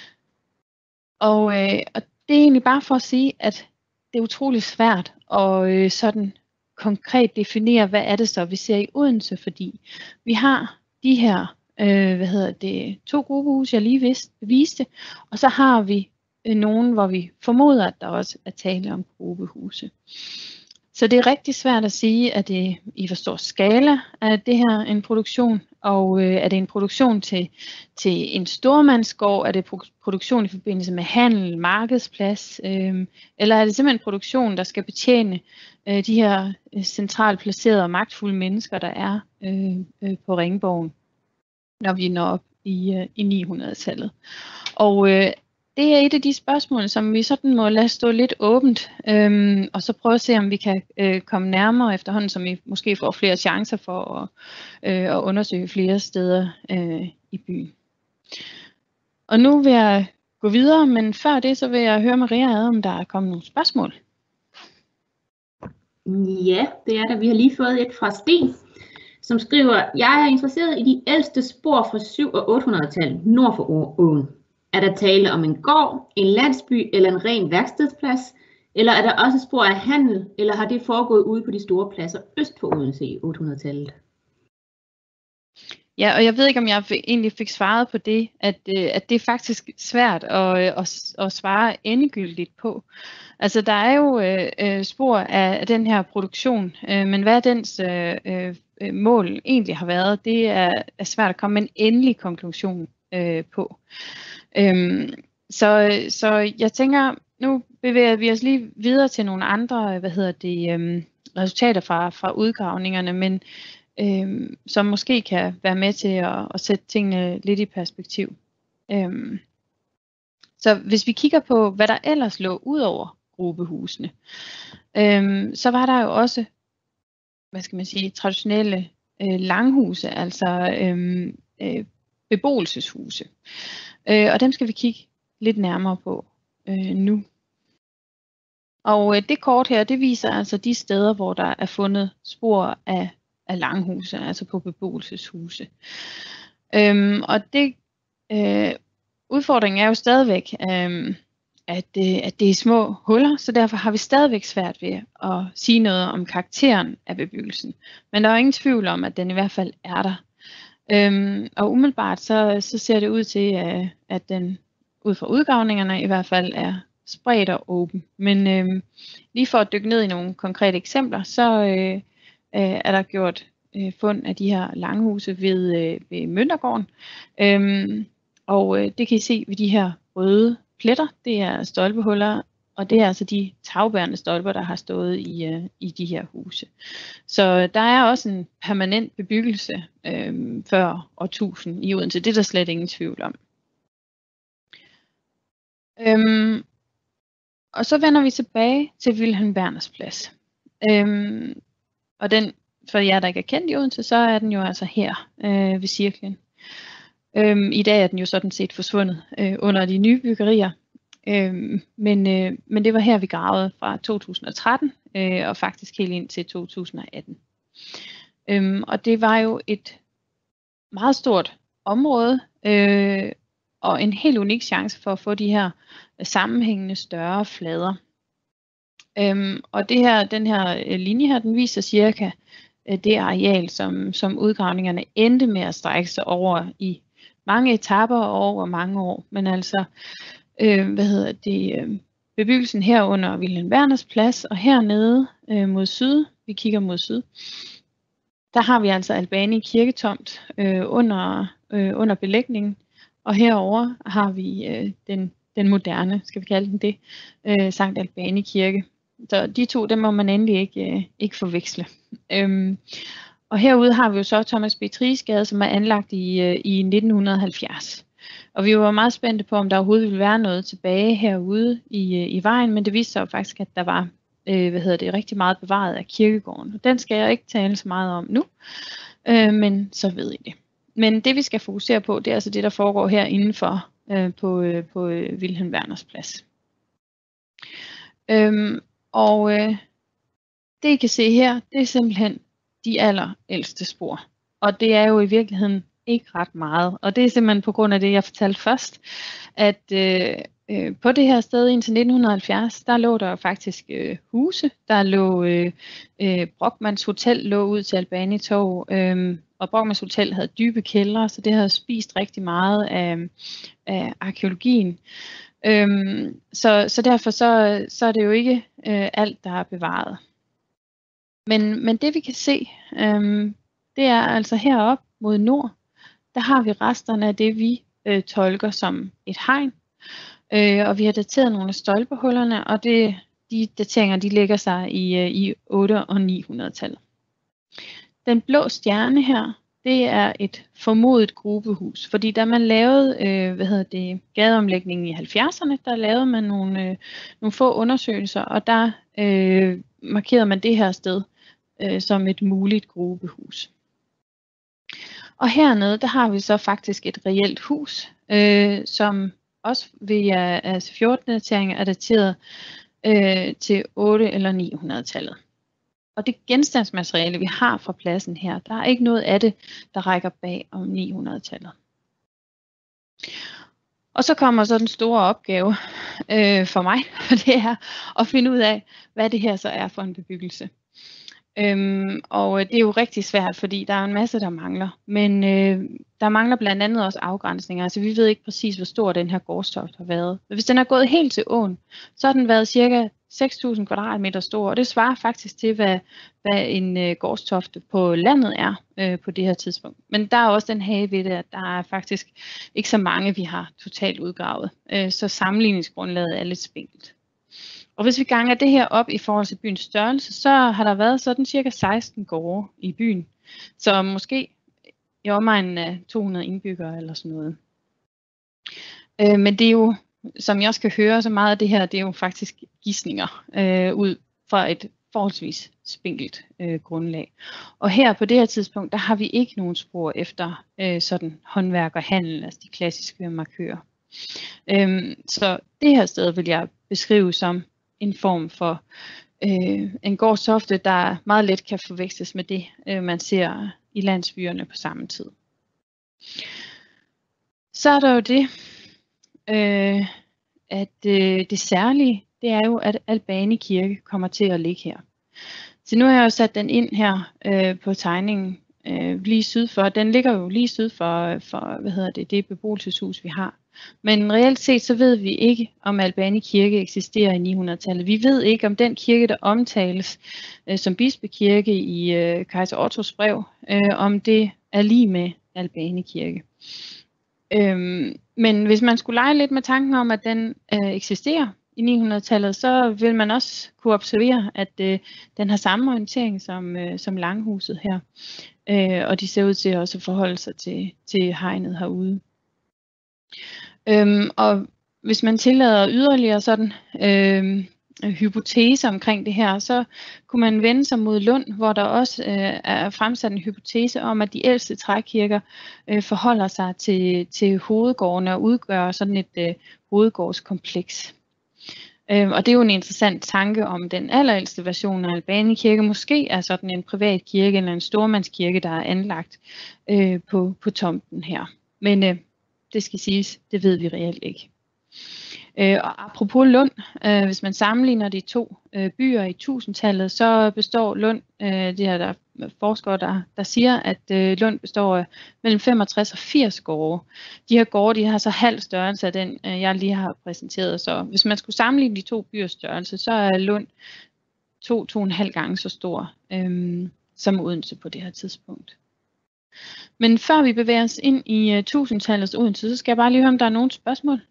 og, øh, og det er egentlig bare for at sige, at det er utrolig svært at øh, sådan konkret definere, hvad er det så, vi ser i Odense, fordi vi har de her Øh, hvad hedder det, to gruppehuse, jeg lige vidste, viste, og så har vi øh, nogen, hvor vi formoder, at der også er tale om gruppehuse. Så det er rigtig svært at sige, at det i hvor stor skala er det her en produktion, og øh, er det en produktion til, til en stormandsgård, er det produktion i forbindelse med handel, markedsplads, øh, eller er det simpelthen en produktion, der skal betjene øh, de her centralt placerede og magtfulde mennesker, der er øh, øh, på Ringborgen, når vi når op i, øh, i ni hundrede-tallet. Og øh, det er et af de spørgsmål, som vi sådan må lade stå lidt åbent, øhm, og så prøve at se, om vi kan øh, komme nærmere efterhånden, så vi måske får flere chancer for at, øh, at undersøge flere steder øh, i byen. Og nu vil jeg gå videre, men før det, så vil jeg høre Maria ad, om der er kommet nogle spørgsmål. Ja, det er der. Vi har lige fået et fra Sten, som skriver, jeg er interesseret i de ældste spor fra syv- og otte hundrede-tallet nord for åen. Er der tale om en gård, en landsby eller en ren værkstedsplads? Eller er der også spor af handel, eller har det foregået ude på de store pladser øst for Odense i otte hundrede-tallet? Ja, og jeg ved ikke, om jeg egentlig fik svaret på det, at, at det er faktisk svært at, at, at svare endegyldigt på. Altså, der er jo øh, spor af den her produktion, øh, men hvad dens øh, mål egentlig har været, det er, er svært at komme med en endelig konklusion øh, på. Øhm, så, så jeg tænker, nu bevæger vi os lige videre til nogle andre, hvad hedder det, øhm, resultater fra, fra udgravningerne, men øhm, som måske kan være med til at, at sætte tingene lidt i perspektiv. Øhm, så hvis vi kigger på, hvad der ellers lå ud over gruppehusene, øhm, så var der jo også, hvad skal man sige, traditionelle øh, langhuse, altså øhm, øh, beboelseshuse. Øh, og dem skal vi kigge lidt nærmere på øh, nu. Og øh, det kort her, det viser altså de steder, hvor der er fundet spor af, af langhuse, altså på beboelseshuse. Øhm, og det øh, udfordringen er jo stadigvæk, øh, at, øh, at det er små huller, så derfor har vi stadigvæk svært ved at sige noget om karakteren af bebyggelsen. Men der er ingen tvivl om, at den i hvert fald er der. Øhm, og umiddelbart så, så ser det ud til, øh, at den ud fra udgravningerne i hvert fald er spredt og åben. Men øh, lige for at dykke ned i nogle konkrete eksempler, så øh, øh, er der gjort øh, fund af de her langhuse ved, øh, ved Møntergården. Øhm, og øh, det kan I se ved de her røde pletter, det er stolpehuller, og det er altså de tagbærende stolper, der har stået i, øh, i de her huse. Så der er også en permanent bebyggelse øh, før årtusind i Odense. Det er der slet ingen tvivl om. Øhm, og så vender vi tilbage til Vilhelm Berners Plads. Øhm, og den for jer, der ikke er kendt i Odense, så er den jo altså her øh, ved cirklen. Øhm, I dag er den jo sådan set forsvundet øh, under de nye byggerier. Øhm, men, øh, men det var her, vi gravede fra to tusind og tretten øh, og faktisk helt ind til to tusind og atten. Øhm, og det var jo et meget stort område øh, og en helt unik chance for at få de her sammenhængende større flader. Øhm, og det her, den her linje her, den viser cirka øh, det areal, som, som udgravningerne endte med at strække sig over i mange etaper og over mange år. Men altså, øh, hvad hedder det, øh, bebyggelsen her under Vilhelm Werners Plads og hernede øh, mod syd, vi kigger mod syd, der har vi altså Albani kirketomt øh, under, øh, under belægningen, og herover har vi øh, den, den moderne, skal vi kalde den det, øh, Sankt Albani kirke. Så de to, dem må man endelig ikke, øh, ikke forveksle. Øhm, og herude har vi jo så Thomas B. Thriges-gade, som er anlagt i, øh, i nitten halvfjerds. Og vi var meget spændte på, om der overhovedet ville være noget tilbage herude i, øh, i vejen, men det viste sig jo faktisk, at der var øh, hvad hedder det, rigtig meget bevaret af kirkegården. Og den skal jeg ikke tale så meget om nu, øh, men så ved I det. Men det vi skal fokusere på, det er altså det, der foregår her indenfor øh, på, øh, på øh, Vilhelm Werners Plads. Øhm, og øh, det I kan se her, det er simpelthen de allerældste spor. Og det er jo i virkeligheden ikke ret meget. Og det er simpelthen på grund af det, jeg fortalte først, at øh, øh, på det her sted indtil nitten halvfjerds, der lå der faktisk øh, huse. Der lå øh, øh, Brockmans Hotel lå ud til Albani Torv, øh, og Brockmans Hotel havde dybe kældre, så det havde spist rigtig meget af, af arkeologien. Øhm, så, så derfor så, så er det jo ikke øh, alt, der er bevaret. Men, men det vi kan se, øhm, det er altså heroppe mod nord, der har vi resterne af det, vi øh, tolker som et hegn. Øh, og vi har dateret nogle af stolpehullerne, og det, de dateringer de ligger sig i, øh, i otte- og ni hundrede-tallet. Den blå stjerne her, det er et formodet grubehus, fordi da man lavede øh, hvad hedder det, gadeomlægningen i halvfjerdserne, der lavede man nogle, øh, nogle få undersøgelser, og der øh, markerede man det her sted øh, som et muligt grubehus. Og hernede, der har vi så faktisk et reelt hus, øh, som også via altså fjorten-dateringer er dateret øh, til otte- eller ni hundrede-tallet. Og det genstandsmateriale, vi har fra pladsen her, der er ikke noget af det, der rækker bag om ni hundrede-tallet. Og så kommer så den store opgave øh, for mig, og det er at finde ud af, hvad det her så er for en bebyggelse. Øhm, og det er jo rigtig svært, fordi der er en masse, der mangler. Men øh, der mangler blandt andet også afgrænsninger. Altså vi ved ikke præcis, hvor stor den her gårdstoft har været. Men hvis den er gået helt til åen, så har den været cirka seks tusind kvadratmeter stor. Og det svarer faktisk til, hvad, hvad en øh, gårdstofte på landet er øh, på det her tidspunkt. Men der er også den have ved det, at der er faktisk ikke så mange, vi har totalt udgravet. Øh, så sammenligningsgrundlaget er lidt spinkelt. Og hvis vi ganger det her op i forhold til byens størrelse, så har der været sådan cirka seksten gårde i byen. Så måske i omegnen af to hundrede indbyggere eller sådan noget. Øh, men det er jo, som jeg også kan høre, så meget af det her, det er jo faktisk gidsninger øh, ud fra et forholdsvis spinkelt øh, grundlag. Og her på det her tidspunkt, der har vi ikke nogen spor efter øh, sådan håndværk og handel, altså de klassiske markører. Øh, så det her sted vil jeg beskrive som en form for øh, en gårdstofte, der meget let kan forveksles med det, øh, man ser i landsbyerne på samme tid. Så er der jo det, øh, at øh, det særlige, det er jo, at Albani Kirke kommer til at ligge her. Så nu har jeg jo sat den ind her øh, på tegningen øh, lige syd for. Den ligger jo lige syd for, for hvad hedder det, det beboelseshus, vi har. Men reelt set så ved vi ikke, om Albani Kirke eksisterer i ni hundrede-tallet. Vi ved ikke, om den kirke, der omtales øh, som bispekirke i øh, kejser Ottos brev, øh, om det er lige med Albani Kirke. Øhm, men hvis man skulle lege lidt med tanken om, at den øh, eksisterer i ni hundrede-tallet, så vil man også kunne observere, at øh, den har samme orientering som, øh, som langhuset her. Øh, og de ser ud til også at forholde sig til, til hegnet herude. Øhm, og hvis man tillader yderligere sådan, øhm, øh, hypotese omkring det her, så kunne man vende sig mod Lund, hvor der også øh, er fremsat en hypotese om, at de ældste trækirker øh, forholder sig til, til hovedgårdene og udgør sådan et øh, hovedgårdskompleks. Øh, og det er jo en interessant tanke om den allerældste version af Albani Kirke måske er sådan en privat kirke eller en stormandskirke, der er anlagt øh, på, på tomten her. Men øh, det skal siges, det ved vi reelt ikke. Øh, og apropos Lund, øh, hvis man sammenligner de to øh, byer i tusindtallet, så består Lund, øh, det er der forskere, der, der siger, at øh, Lund består af mellem femogtres og firs gårde. De her gårde, de har så halv størrelse af den, øh, jeg lige har præsenteret. Så hvis man skulle sammenligne de to byers størrelse, så er Lund to, to og en halv gange så stor øh, som Odense på det her tidspunkt. Men før vi bevæger os ind i uh, tusindtallets Odense, så skal jeg bare lige høre, om der er nogle spørgsmål.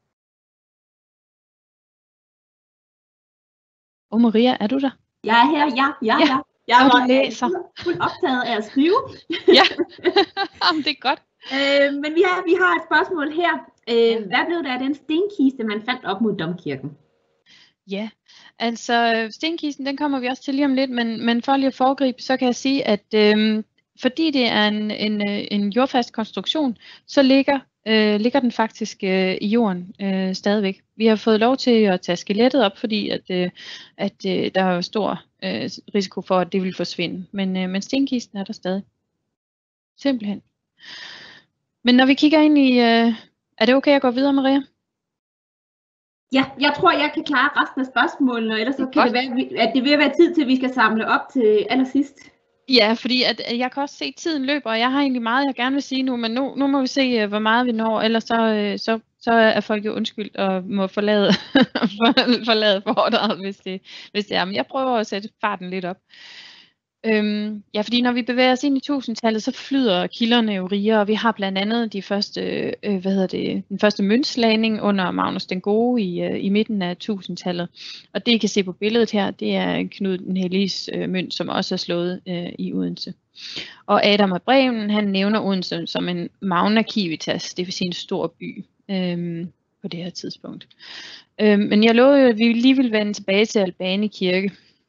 Og Maria, er du der? Jeg er her, ja, ja, ja. Jeg og var du læser. fuldt optaget af at skrive. Ja, det er godt. øh, men vi har, vi har et spørgsmål her. Øh, hvad blev der af den stenkiste, man fandt op mod domkirken? Ja, altså stenkisten, den kommer vi også til lige om lidt, men, men for lige at foregribe, så kan jeg sige, at øh, fordi det er en, en, en jordfast konstruktion, så ligger, øh, ligger den faktisk øh, i jorden øh, stadigvæk. Vi har fået lov til at tage skelettet op, fordi at, øh, at øh, der er stor øh, risiko for, at det vil forsvinde. Men, øh, men stenkisten er der stadig. Simpelthen. Men når vi kigger ind i... Øh, er det okay at gå videre, Maria? Ja, jeg tror, jeg kan klare resten af spørgsmålene, og ellers så kan det være, at det vil være tid til, at vi skal samle op til allersidst. Ja, fordi at jeg kan også se, at tiden løber, og jeg har egentlig meget, jeg gerne vil sige nu, men nu, nu må vi se, hvor meget vi når, ellers så, så, så er folk jo undskyldt og må forlade, forlade fordraget, hvis det, hvis det er. Men jeg prøver at sætte farten lidt op. Øhm, ja, fordi når vi bevæger os ind i tusindtallet, så flyder kilderne jo rigere, og vi har blandt andet de første, øh, hvad hedder det, den første møntslagning under Magnus den Gode i, øh, i midten af tusindtallet. Og det I kan se på billedet her, det er Knud den Helliges øh, mønt, som også er slået øh, i Odense. Og Adam af Bremen, han nævner Odense som en Magna Civitas, det vil sige en stor by øh, på det her tidspunkt. Øh, men jeg lovede jo, at vi lige vil vende tilbage til Albani Kirke.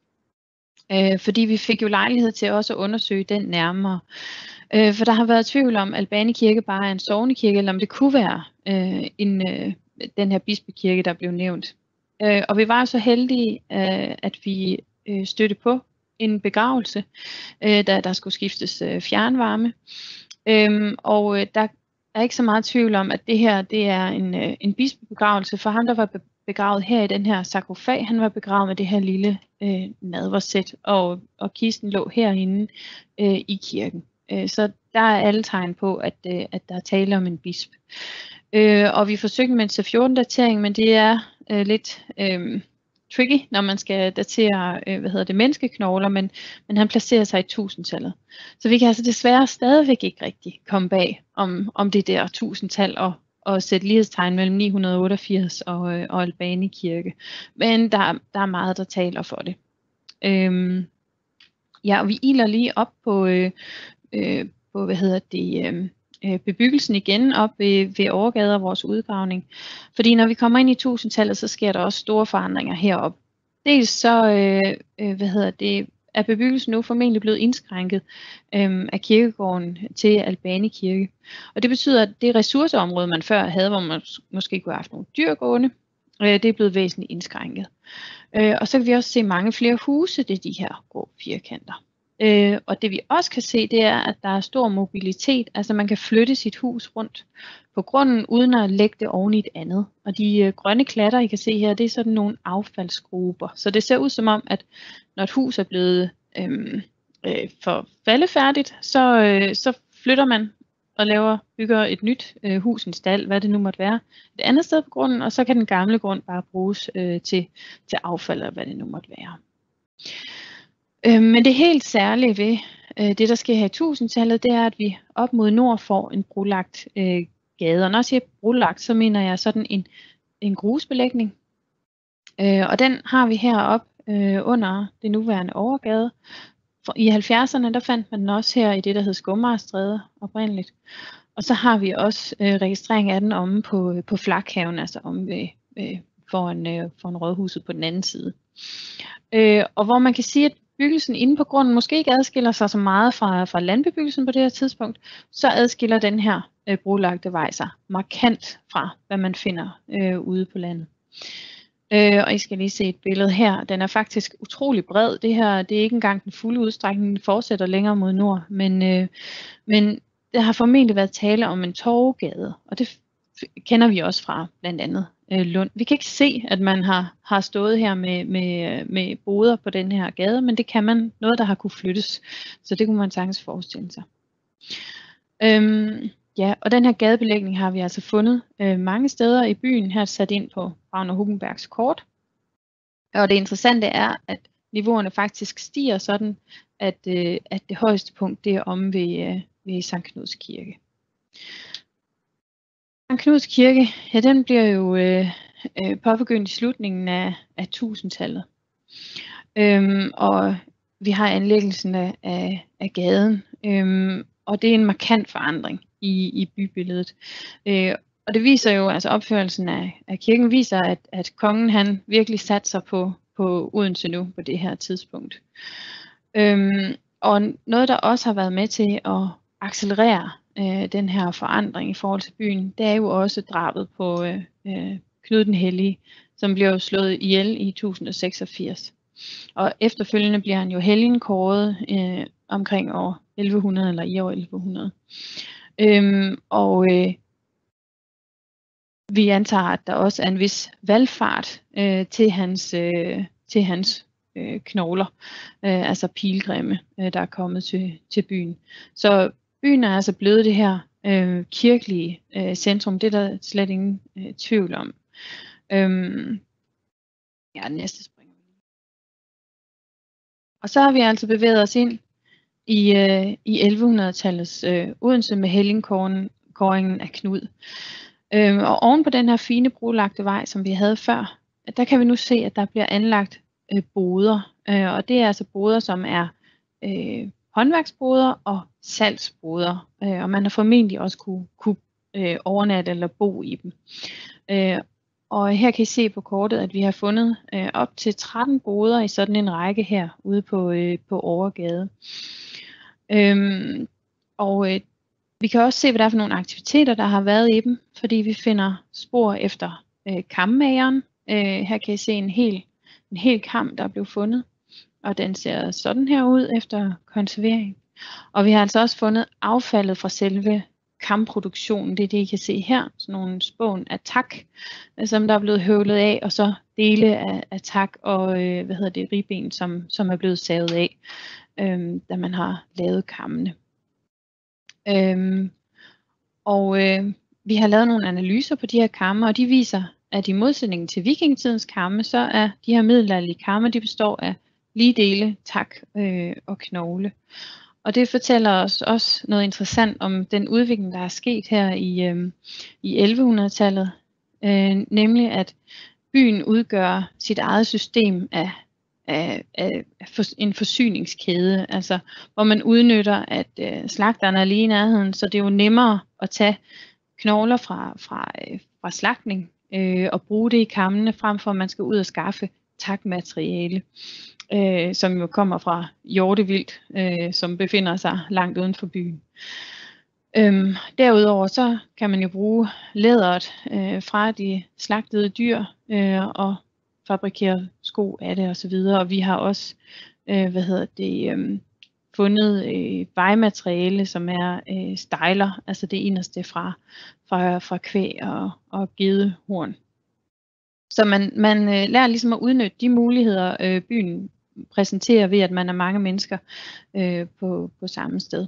Øh, fordi vi fik jo lejlighed til også at undersøge den nærmere. Øh, for der har været tvivl om, Albani Kirke bare er en sognekirke, eller om det kunne være øh, en, øh, den her bispekirke, der blev nævnt. Øh, og vi var jo så heldige, øh, at vi øh, stødte på en begravelse, øh, da der skulle skiftes øh, fjernvarme. Øh, og øh, der er ikke så meget tvivl om, at det her det er en, øh, en bispebegravelse, for ham der var begravet her i den her sarkofag, han var begravet med det her lille øh, nadversæt, og, og kisten lå herinde øh, i kirken. Øh, så der er alle tegn på, at, øh, at der er tale om en bisp. Øh, og vi forsøgte med en C fjorten datering, men det er øh, lidt øh, tricky, når man skal datere øh, hvad hedder det, menneskeknogler, men, men han placerer sig i tusindtallet. Så vi kan altså desværre stadigvæk ikke rigtig komme bag om, om det der tusindtal og og sætte lighedstegn mellem ni hundrede otteogfirs og, og Albani Kirke. Men der, der er meget, der taler for det. Øhm, ja, og vi iler lige op på, øh, øh, på hvad hedder det, øh, bebyggelsen igen op ved, ved overgader af vores udgravning. Fordi når vi kommer ind i tusindtallet, så sker der også store forandringer heroppe. Dels så, øh, øh, hvad hedder det, er bebyggelsen nu formentlig blevet indskrænket øhm, af kirkegården til Albani Kirke. Og det betyder, at det ressourceområde, man før havde, hvor man måske kunne have haft nogle dyr gående, øh, det er blevet væsentligt indskrænket. Øh, og så kan vi også se mange flere huse, det er de her grå firkanter. Øh, og det vi også kan se, det er, at der er stor mobilitet, altså man kan flytte sit hus rundt på grunden, uden at lægge det oven i et andet. Og de øh, grønne klatter, I kan se her, det er sådan nogle affaldsgruber. Så det ser ud som om, at når et hus er blevet øh, øh, for faldefærdigt, så, øh, så flytter man og laver, bygger et nyt øh, hus, en stald, hvad det nu måtte være, et andet sted på grunden, og så kan den gamle grund bare bruges øh, til, til affald, eller hvad det nu måtte være. Øh, men det helt særlige ved øh, det, der sker her i tusindtallet, det er, at vi op mod nord får en brolagt øh, gade. Og når jeg siger brolagt, så mener jeg sådan en, en grusbelægning. Øh, og den har vi heroppe øh, under det nuværende overgade. For i halvfjerdserne, der fandt man den også her i det, der hed Skummarestræde oprindeligt. Og så har vi også øh, registrering af den omme på, på Flakhaven, altså omme ved, øh, foran, øh, foran rådhuset på den anden side. Øh, og hvor man kan sige, at bebyggelsen inde på grunden måske ikke adskiller sig så meget fra, fra landbebyggelsen på det her tidspunkt, så adskiller den her øh, brolagte vej sig markant fra, hvad man finder øh, ude på landet. Øh, og I skal lige se et billede her. Den er faktisk utrolig bred. Det her, det er ikke engang den fulde udstrækning, den fortsætter længere mod nord, men, øh, men der har formentlig været tale om en torvegade, og det kender vi også fra blandt andet øh, Lund. Vi kan ikke se, at man har, har stået her med, med, med boder på den her gade, men det kan man, noget der har kunne flyttes, så det kunne man sagtens forestille sig. Øhm, ja, og den her gadebelægning har vi altså fundet øh, mange steder i byen, her sat ind på Ravn og Hugenbergs kort. Og det interessante er, at niveauerne faktisk stiger sådan, at, øh, at det højeste punkt det er omme ved, øh, ved Sankt Knuds Kirke. Sankt Knuds Kirke, ja, den bliver jo øh, øh, påbegyndt i slutningen af, af tusindtallet. Øhm, og vi har anlæggelsen af, af, af gaden, øhm, og det er en markant forandring i, i bybilledet. Øh, og det viser jo, altså opførelsen af, af kirken viser, at, at kongen han virkelig satte sig på, på Odense nu på det her tidspunkt. Øhm, og noget, der også har været med til at accelerere øh, den her forandring i forhold til byen, det er jo også drabet på øh, øh, Knud den Hellige, som bliver slået ihjel i tusind seksogfirs. Og efterfølgende bliver han jo helgenkåret øh, omkring år elleve hundrede eller i år elleve hundrede. Øhm, og øh, vi antager, at der også er en vis valgfart øh, til hans, øh, til hans øh, knogler, øh, altså pilgrimme, øh, der er kommet til, til byen. Så byen er altså blevet det her øh, kirkelige øh, centrum, det er der slet ingen øh, tvivl om. Øhm, ja, næste springer. Og så har vi altså bevæget os ind i, øh, i elleve hundrede-tallets øh, Odense med helgenkåringen af Knud. Øhm, og oven på den her fine brolagte vej, som vi havde før, der kan vi nu se, at der bliver anlagt øh, boder. Øh, og det er altså boder, som er øh, håndværksboder og salgsboder. Øh, og man har formentlig også kunne, kunne øh, overnatte eller bo i dem. Øh, og her kan I se på kortet, at vi har fundet øh, op til tretten boder i sådan en række her ude på, øh, på Overgade. Øhm, og øh, vi kan også se, hvad der er for nogle aktiviteter, der har været i dem, fordi vi finder spor efter øh, kammageren. Øh, her kan I se en hel, en hel kam, der er blevet fundet, og den ser sådan her ud efter konservering. Og vi har altså også fundet affaldet fra selve kamproduktionen, det er det, I kan se her, sådan nogle spån af tak, som der er blevet høvlet af, og så dele af, af tak og øh, hvad hedder det, ribben, som, som er blevet savet af, øh, da man har lavet kammene. Øhm, og øh, vi har lavet nogle analyser på de her kammer, og de viser, at i modsætning til vikingetidens kamme, så er de her middelalderlige kammer, de består af lige dele, tak øh, og knogle. Og det fortæller os også noget interessant om den udvikling, der er sket her i, øh, i elleve hundrede-tallet, øh, nemlig at byen udgør sit eget system af Af, af en forsyningskæde, altså hvor man udnytter, at øh, slagterne er lige i nærheden, så det er jo nemmere at tage knogler fra, fra, øh, fra slagtning øh, og bruge det i kammene, frem for at man skal ud og skaffe takmateriale, øh, som jo kommer fra hjortevildt, øh, som befinder sig langt uden for byen. Øhm, derudover så kan man jo bruge læderet øh, fra de slagtede dyr øh, og fabrikere sko af det og så videre, og vi har også øh, hvad hedder det øh, fundet øh, vejmateriale, som er øh, stejler, altså det inderste fra fra fra kvæg og og gedehorn. Så man man øh, lærer ligesom at udnytte de muligheder øh, byen præsenterer ved at man er mange mennesker øh, på på samme sted.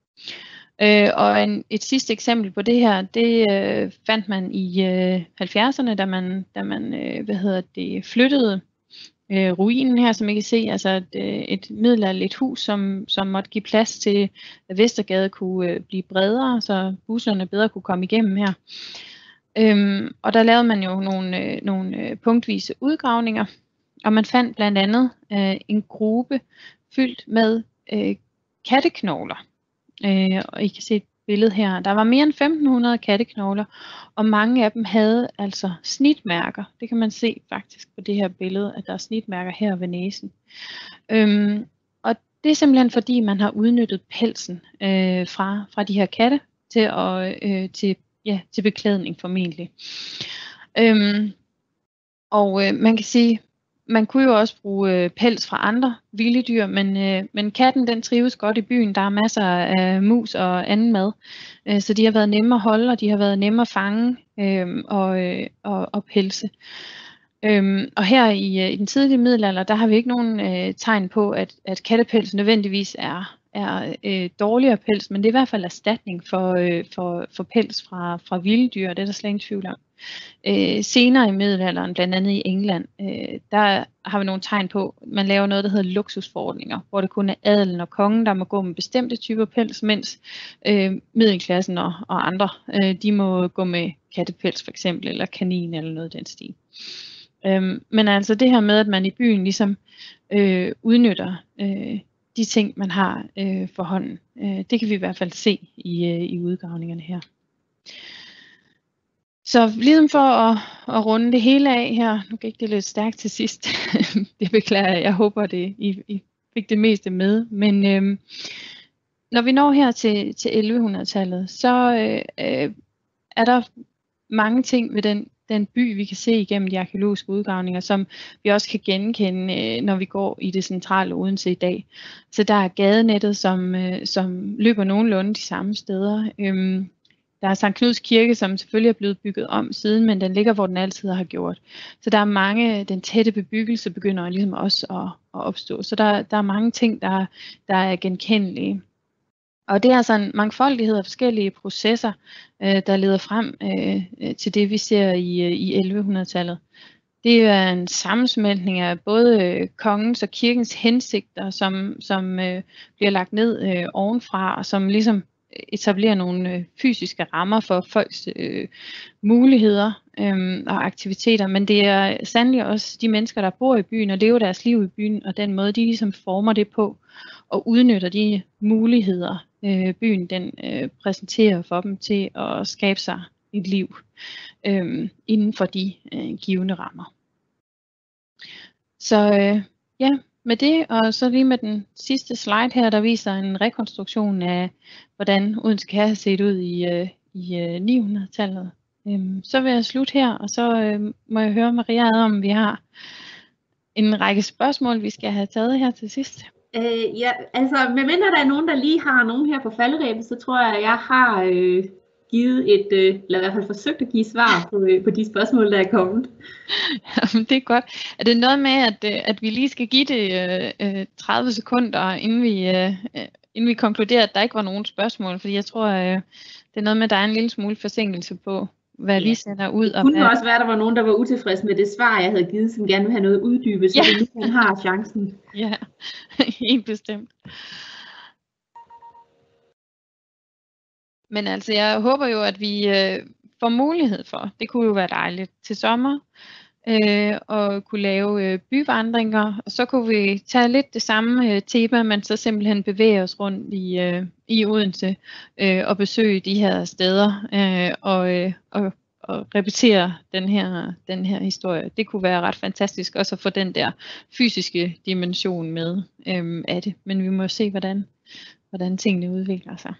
Øh, og en, et sidste eksempel på det her, det øh, fandt man i øh, halvfjerdserne, da man, da man øh, hvad hedder det, flyttede øh, ruinen her, som I kan se, altså et, øh, et middelalderligt hus, som, som måtte give plads til, at Vestergade kunne øh, blive bredere, så busserne bedre kunne komme igennem her. Øhm, og der lavede man jo nogle, øh, nogle øh, punktvise udgravninger, og man fandt blandt andet øh, en gruppe fyldt med øh, katteknogler. Øh, og I kan se et billede her. Der var mere end femten hundrede katteknogler, og mange af dem havde altså snitmærker. Det kan man se faktisk på det her billede, at der er snitmærker her ved næsen. Øhm, og det er simpelthen fordi, man har udnyttet pelsen øh, fra, fra de her katte til, at, øh, til, ja, til beklædning formentlig. Øhm, og øh, man kan sige, man kunne jo også bruge øh, pels fra andre vilde dyr, men, øh, men katten den trives godt i byen. Der er masser af mus og anden mad, øh, så de har været nemme at holde, og de har været nemme at fange øh, og, øh, og, og pelse. Øhm, og her i, øh, i den tidlige middelalder, der har vi ikke nogen øh, tegn på, at, at kattepels nødvendigvis er, er øh, dårligere pels, men det er i hvert fald erstatning for, øh, for, for pels fra, fra vilde dyr, det er der slet ingen tvivl om. Øh, senere i middelalderen, blandt andet i England, øh, der har vi nogle tegn på, at man laver noget, der hedder luksusforordninger, hvor det kun er adelen og kongen, der må gå med bestemte typer pels, mens øh, middelklassen og, og andre, øh, de må gå med kattepels for eksempel, eller kanin eller noget i den stil. Øhm, men altså det her med, at man i byen ligesom øh, udnytter øh, de ting, man har øh, for hånden, øh, det kan vi i hvert fald se i, øh, i udgravningerne her. Så ligesom for at, at runde det hele af her, nu gik det lidt stærkt til sidst, det beklager jeg, jeg håber, det, I, I fik det meste med, men øh, når vi når her til, til elleve hundrede-tallet, så øh, er der mange ting ved den den by, vi kan se igennem de arkeologiske udgravninger, som vi også kan genkende, når vi går i det centrale Odense i dag. Så der er gadenettet, som, som løber nogenlunde de samme steder. Øhm, der er Sankt Knuds Kirke, som selvfølgelig er blevet bygget om siden, men den ligger, hvor den altid har gjort. Så der er mange, den tætte bebyggelse begynder ligesom også at, at opstå. Så der, der er mange ting, der, der er genkendelige. Og det er altså en mangfoldighed af forskellige processer, øh, der leder frem øh, til det, vi ser i, i elleve hundrede-tallet. Det er en sammensmeltning af både øh, kongens og kirkens hensigter, som, som øh, bliver lagt ned øh, ovenfra, og som ligesom etablerer nogle øh, fysiske rammer for folks øh, muligheder øh, og aktiviteter. Men det er sandelig også de mennesker, der bor i byen og lever deres liv i byen, og den måde, de ligesom former det på og udnytter de muligheder, øh, byen den øh, præsenterer for dem til at skabe sig et liv øh, inden for de øh, givne rammer. Så øh, ja, med det, og så lige med den sidste slide her, der viser en rekonstruktion af, hvordan Odense kan have set ud i, øh, i øh, ni hundrede-tallet. Øhm, så vil jeg slutte her, og så øh, må jeg høre Maria ad, om vi har en række spørgsmål, vi skal have taget her til sidst. Øh, ja, altså medmindre der er nogen, der lige har nogen her på falderebet, så tror jeg, at jeg har øh, givet et, øh, eller i hvert fald forsøgt at give svar på, øh, på de spørgsmål, der er kommet. Jamen, det er godt. Er det noget med, at, at vi lige skal give det øh, tredive sekunder, inden vi, øh, inden vi konkluderer, at der ikke var nogen spørgsmål? Fordi jeg tror, øh, det er noget med, at der er en lille smule forsinkelse på, hvad ja. vi sender ud. Det kunne og også være, at der var nogen, der var utilfredse med det svar, jeg havde givet, som gerne vil have noget uddybet, så ja. vi nu har chancen. Ja, helt bestemt. Men altså, jeg håber jo, at vi øh, får mulighed for, det kunne jo være dejligt til sommer, øh, og kunne lave øh, byvandringer, og så kunne vi tage lidt det samme øh, tema, men så simpelthen bevæge os rundt i, øh, i Odense øh, og besøge de her steder øh, og, øh, og, og repetere den her, den her historie. Det kunne være ret fantastisk også at få den der fysiske dimension med øh, af det, men vi må se, hvordan, hvordan tingene udvikler sig.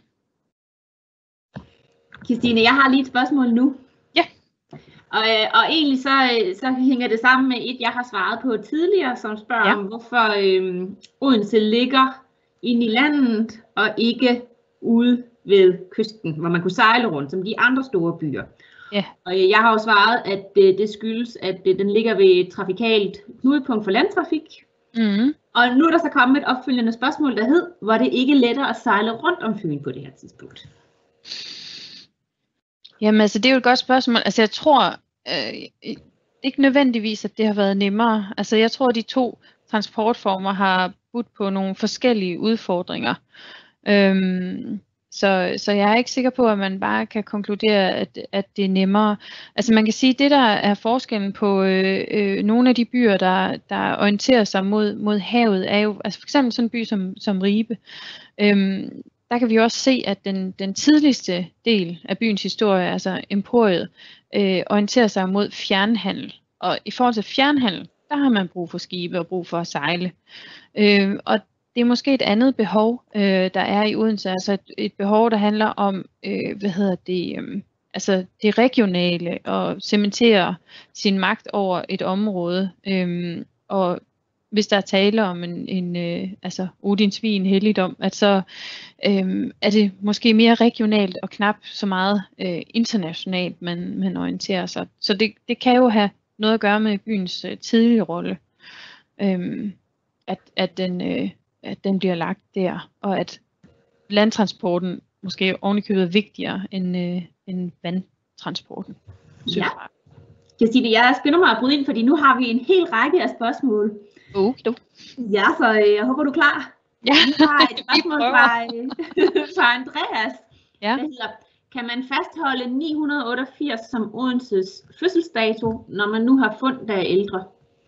Kristine, jeg har lige et spørgsmål nu. Ja. Og, og egentlig så, så hænger det sammen med et, jeg har svaret på tidligere, som spørger ja. om, hvorfor øh, Odense ligger inde i landet og ikke ude ved kysten, hvor man kunne sejle rundt, som de andre store byer. Ja. Og jeg har jo svaret, at det, det skyldes, at det, den ligger ved et trafikalt knudepunkt for landtrafik. Mm. Og nu er der så kommet et opfølgende spørgsmål, der hed, var det ikke lettere at sejle rundt om Fyn på det her tidspunkt? Jamen altså, det er jo et godt spørgsmål. Altså jeg tror øh, ikke nødvendigvis, at det har været nemmere. Altså jeg tror, at de to transportformer har budt på nogle forskellige udfordringer. Øhm, så, så jeg er ikke sikker på, at man bare kan konkludere, at, at det er nemmere. Altså man kan sige, at det der er forskellen på øh, øh, nogle af de byer, der, der orienterer sig mod, mod havet, er jo altså for eksempel sådan en by som, som Ribe. Øhm, der kan vi også se, at den, den tidligste del af byens historie, altså emporiet, øh, orienterer sig mod fjernhandel. Og i forhold til fjernhandel, der har man brug for skibe og brug for at sejle. Øh, og det er måske et andet behov, øh, der er i Odense, altså et, et behov, der handler om, øh, hvad hedder det, øh, altså det regionale, og cementere sin magt over et område. Øh, og hvis der er tale om en, en øh, altså Odins vin helligdom, at så øh, er det måske mere regionalt og knap så meget øh, internationalt, man, man orienterer sig. Så det, det kan jo have noget at gøre med byens øh, tidlige rolle, øh, at, at, den, øh, at den bliver lagt der, og at landtransporten måske ovenikøbet er vigtigere end, øh, end vandtransporten. Ja. Jeg siger det, jeg skynder mig at bryde ind, fordi nu har vi en hel række af spørgsmål. Okay, du. Ja, så øh, jeg håber, du er klar. Ja, vi har et spørgsmål fra, fra Andreas. Ja. Der hedder, kan man fastholde ni hundrede otteogfirs som Odenses fødselsdato, når man nu har fund, der er ældre?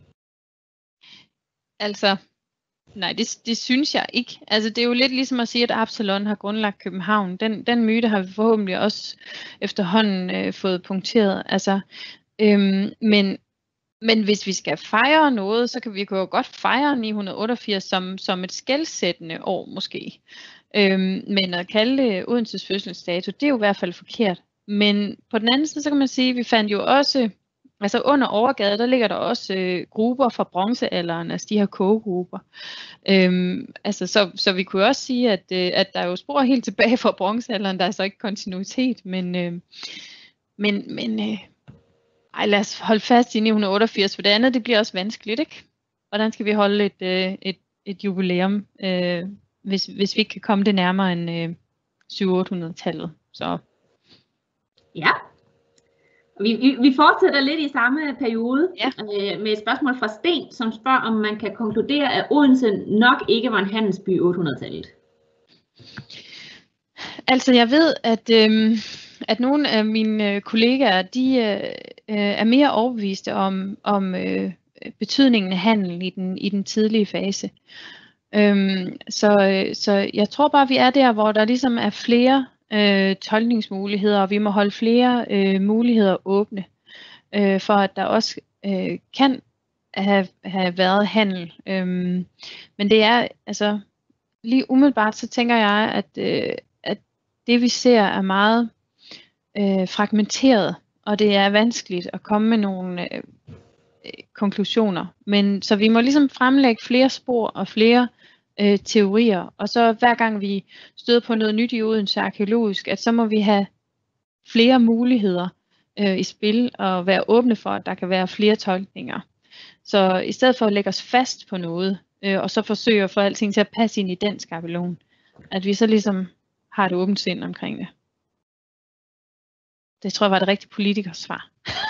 Altså, nej, det, det synes jeg ikke. Altså, det er jo lidt ligesom at sige, at Absalon har grundlagt København. Den, den myte har vi forhåbentlig også efterhånden øh, fået punkteret. Altså, øhm, men Men hvis vi skal fejre noget, så kan vi jo godt fejre ni hundrede otteogfirs som, som et skelsættende år måske. Øhm, men at kalde det Odenses fødselsdato, det er jo i hvert fald forkert. Men på den anden side, så kan man sige, at vi fandt jo også, altså under Overgade, der ligger der også øh, grupper fra bronzealderen, altså de her kogegrupper. Øhm, altså, så, så vi kunne også sige, at, øh, at der er jo spor helt tilbage fra bronzealderen, der er så ikke kontinuitet, men, øh, men, men øh, ej, lad os holde fast i ni hundrede otteogfirs, for det andet, det bliver også vanskeligt, ikke? Hvordan skal vi holde et, øh, et, et jubilæum, øh, hvis, hvis vi ikke kan komme det nærmere end øh, syv hundrede otte hundrede-tallet? Så. Ja, vi, vi, vi fortsætter lidt i samme periode ja. øh, med et spørgsmål fra Sten, som spørger, om man kan konkludere, at Odense nok ikke var en handelsby i otte hundrede-tallet. Altså, jeg ved, at... Øh, at nogle af mine kollegaer, de øh, er mere overbeviste om, om øh, betydningen af handel i den, i den tidlige fase. Øhm, så, så jeg tror bare, vi er der, hvor der ligesom er flere øh, tolkningsmuligheder, og vi må holde flere øh, muligheder åbne, øh, for at der også øh, kan have, have været handel. Øhm, men det er, altså, lige umiddelbart, så tænker jeg, at, øh, at det vi ser er meget Øh, fragmenteret, og det er vanskeligt at komme med nogle øh, konklusioner. Men så vi må ligesom fremlægge flere spor og flere øh, teorier, og så hver gang vi støder på noget nyt i Odense arkeologisk, at så må vi have flere muligheder øh, i spil, og være åbne for, at der kan være flere tolkninger. Så i stedet for at lægge os fast på noget, øh, og så forsøge at få alting til at passe ind i den skabelon, at vi så ligesom har et åbent sind omkring det. Det tror jeg var det rigtige politikersvar.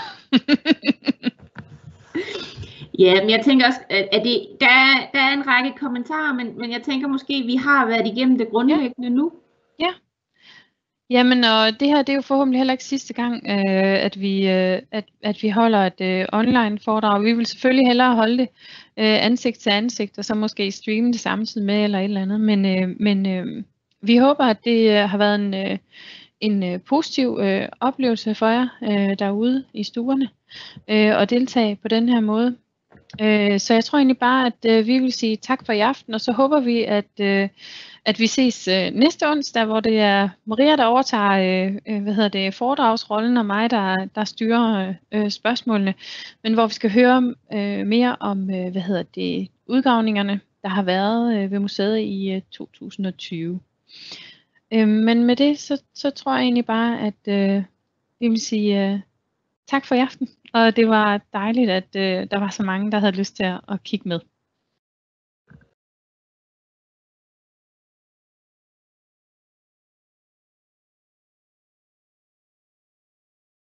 Ja, men jeg tænker også, at det, der, er, der er en række kommentarer, men, men jeg tænker måske, at vi har været igennem det grundlæggende ja. nu. Ja. Jamen, og det her, det er jo forhåbentlig heller ikke sidste gang, øh, at, vi, øh, at, at vi holder et øh, online foredrag. Vi vil selvfølgelig hellere holde det øh, ansigt til ansigt, og så måske streame det samtidig med, eller et eller andet. Men, øh, men øh, vi håber, at det øh, har været en... Øh, en øh, positiv øh, oplevelse for jer øh, derude i stuerne øh, og deltage på den her måde. Øh, så jeg tror egentlig bare, at øh, vi vil sige tak for i aften, og så håber vi, at, øh, at vi ses øh, næste onsdag, hvor det er Maria, der overtager øh, hvad hedder det, foredragsrollen, og mig, der, der styrer øh, spørgsmålene, men hvor vi skal høre øh, mere om øh, hvad hedder det, udgravningerne, der har været øh, ved museet i øh, to tusind og tyve. Øh, men med det, så, så tror jeg egentlig bare, at øh, vi vil sige øh, tak for i aften. Og det var dejligt, at øh, der var så mange, der havde lyst til at, at kigge med.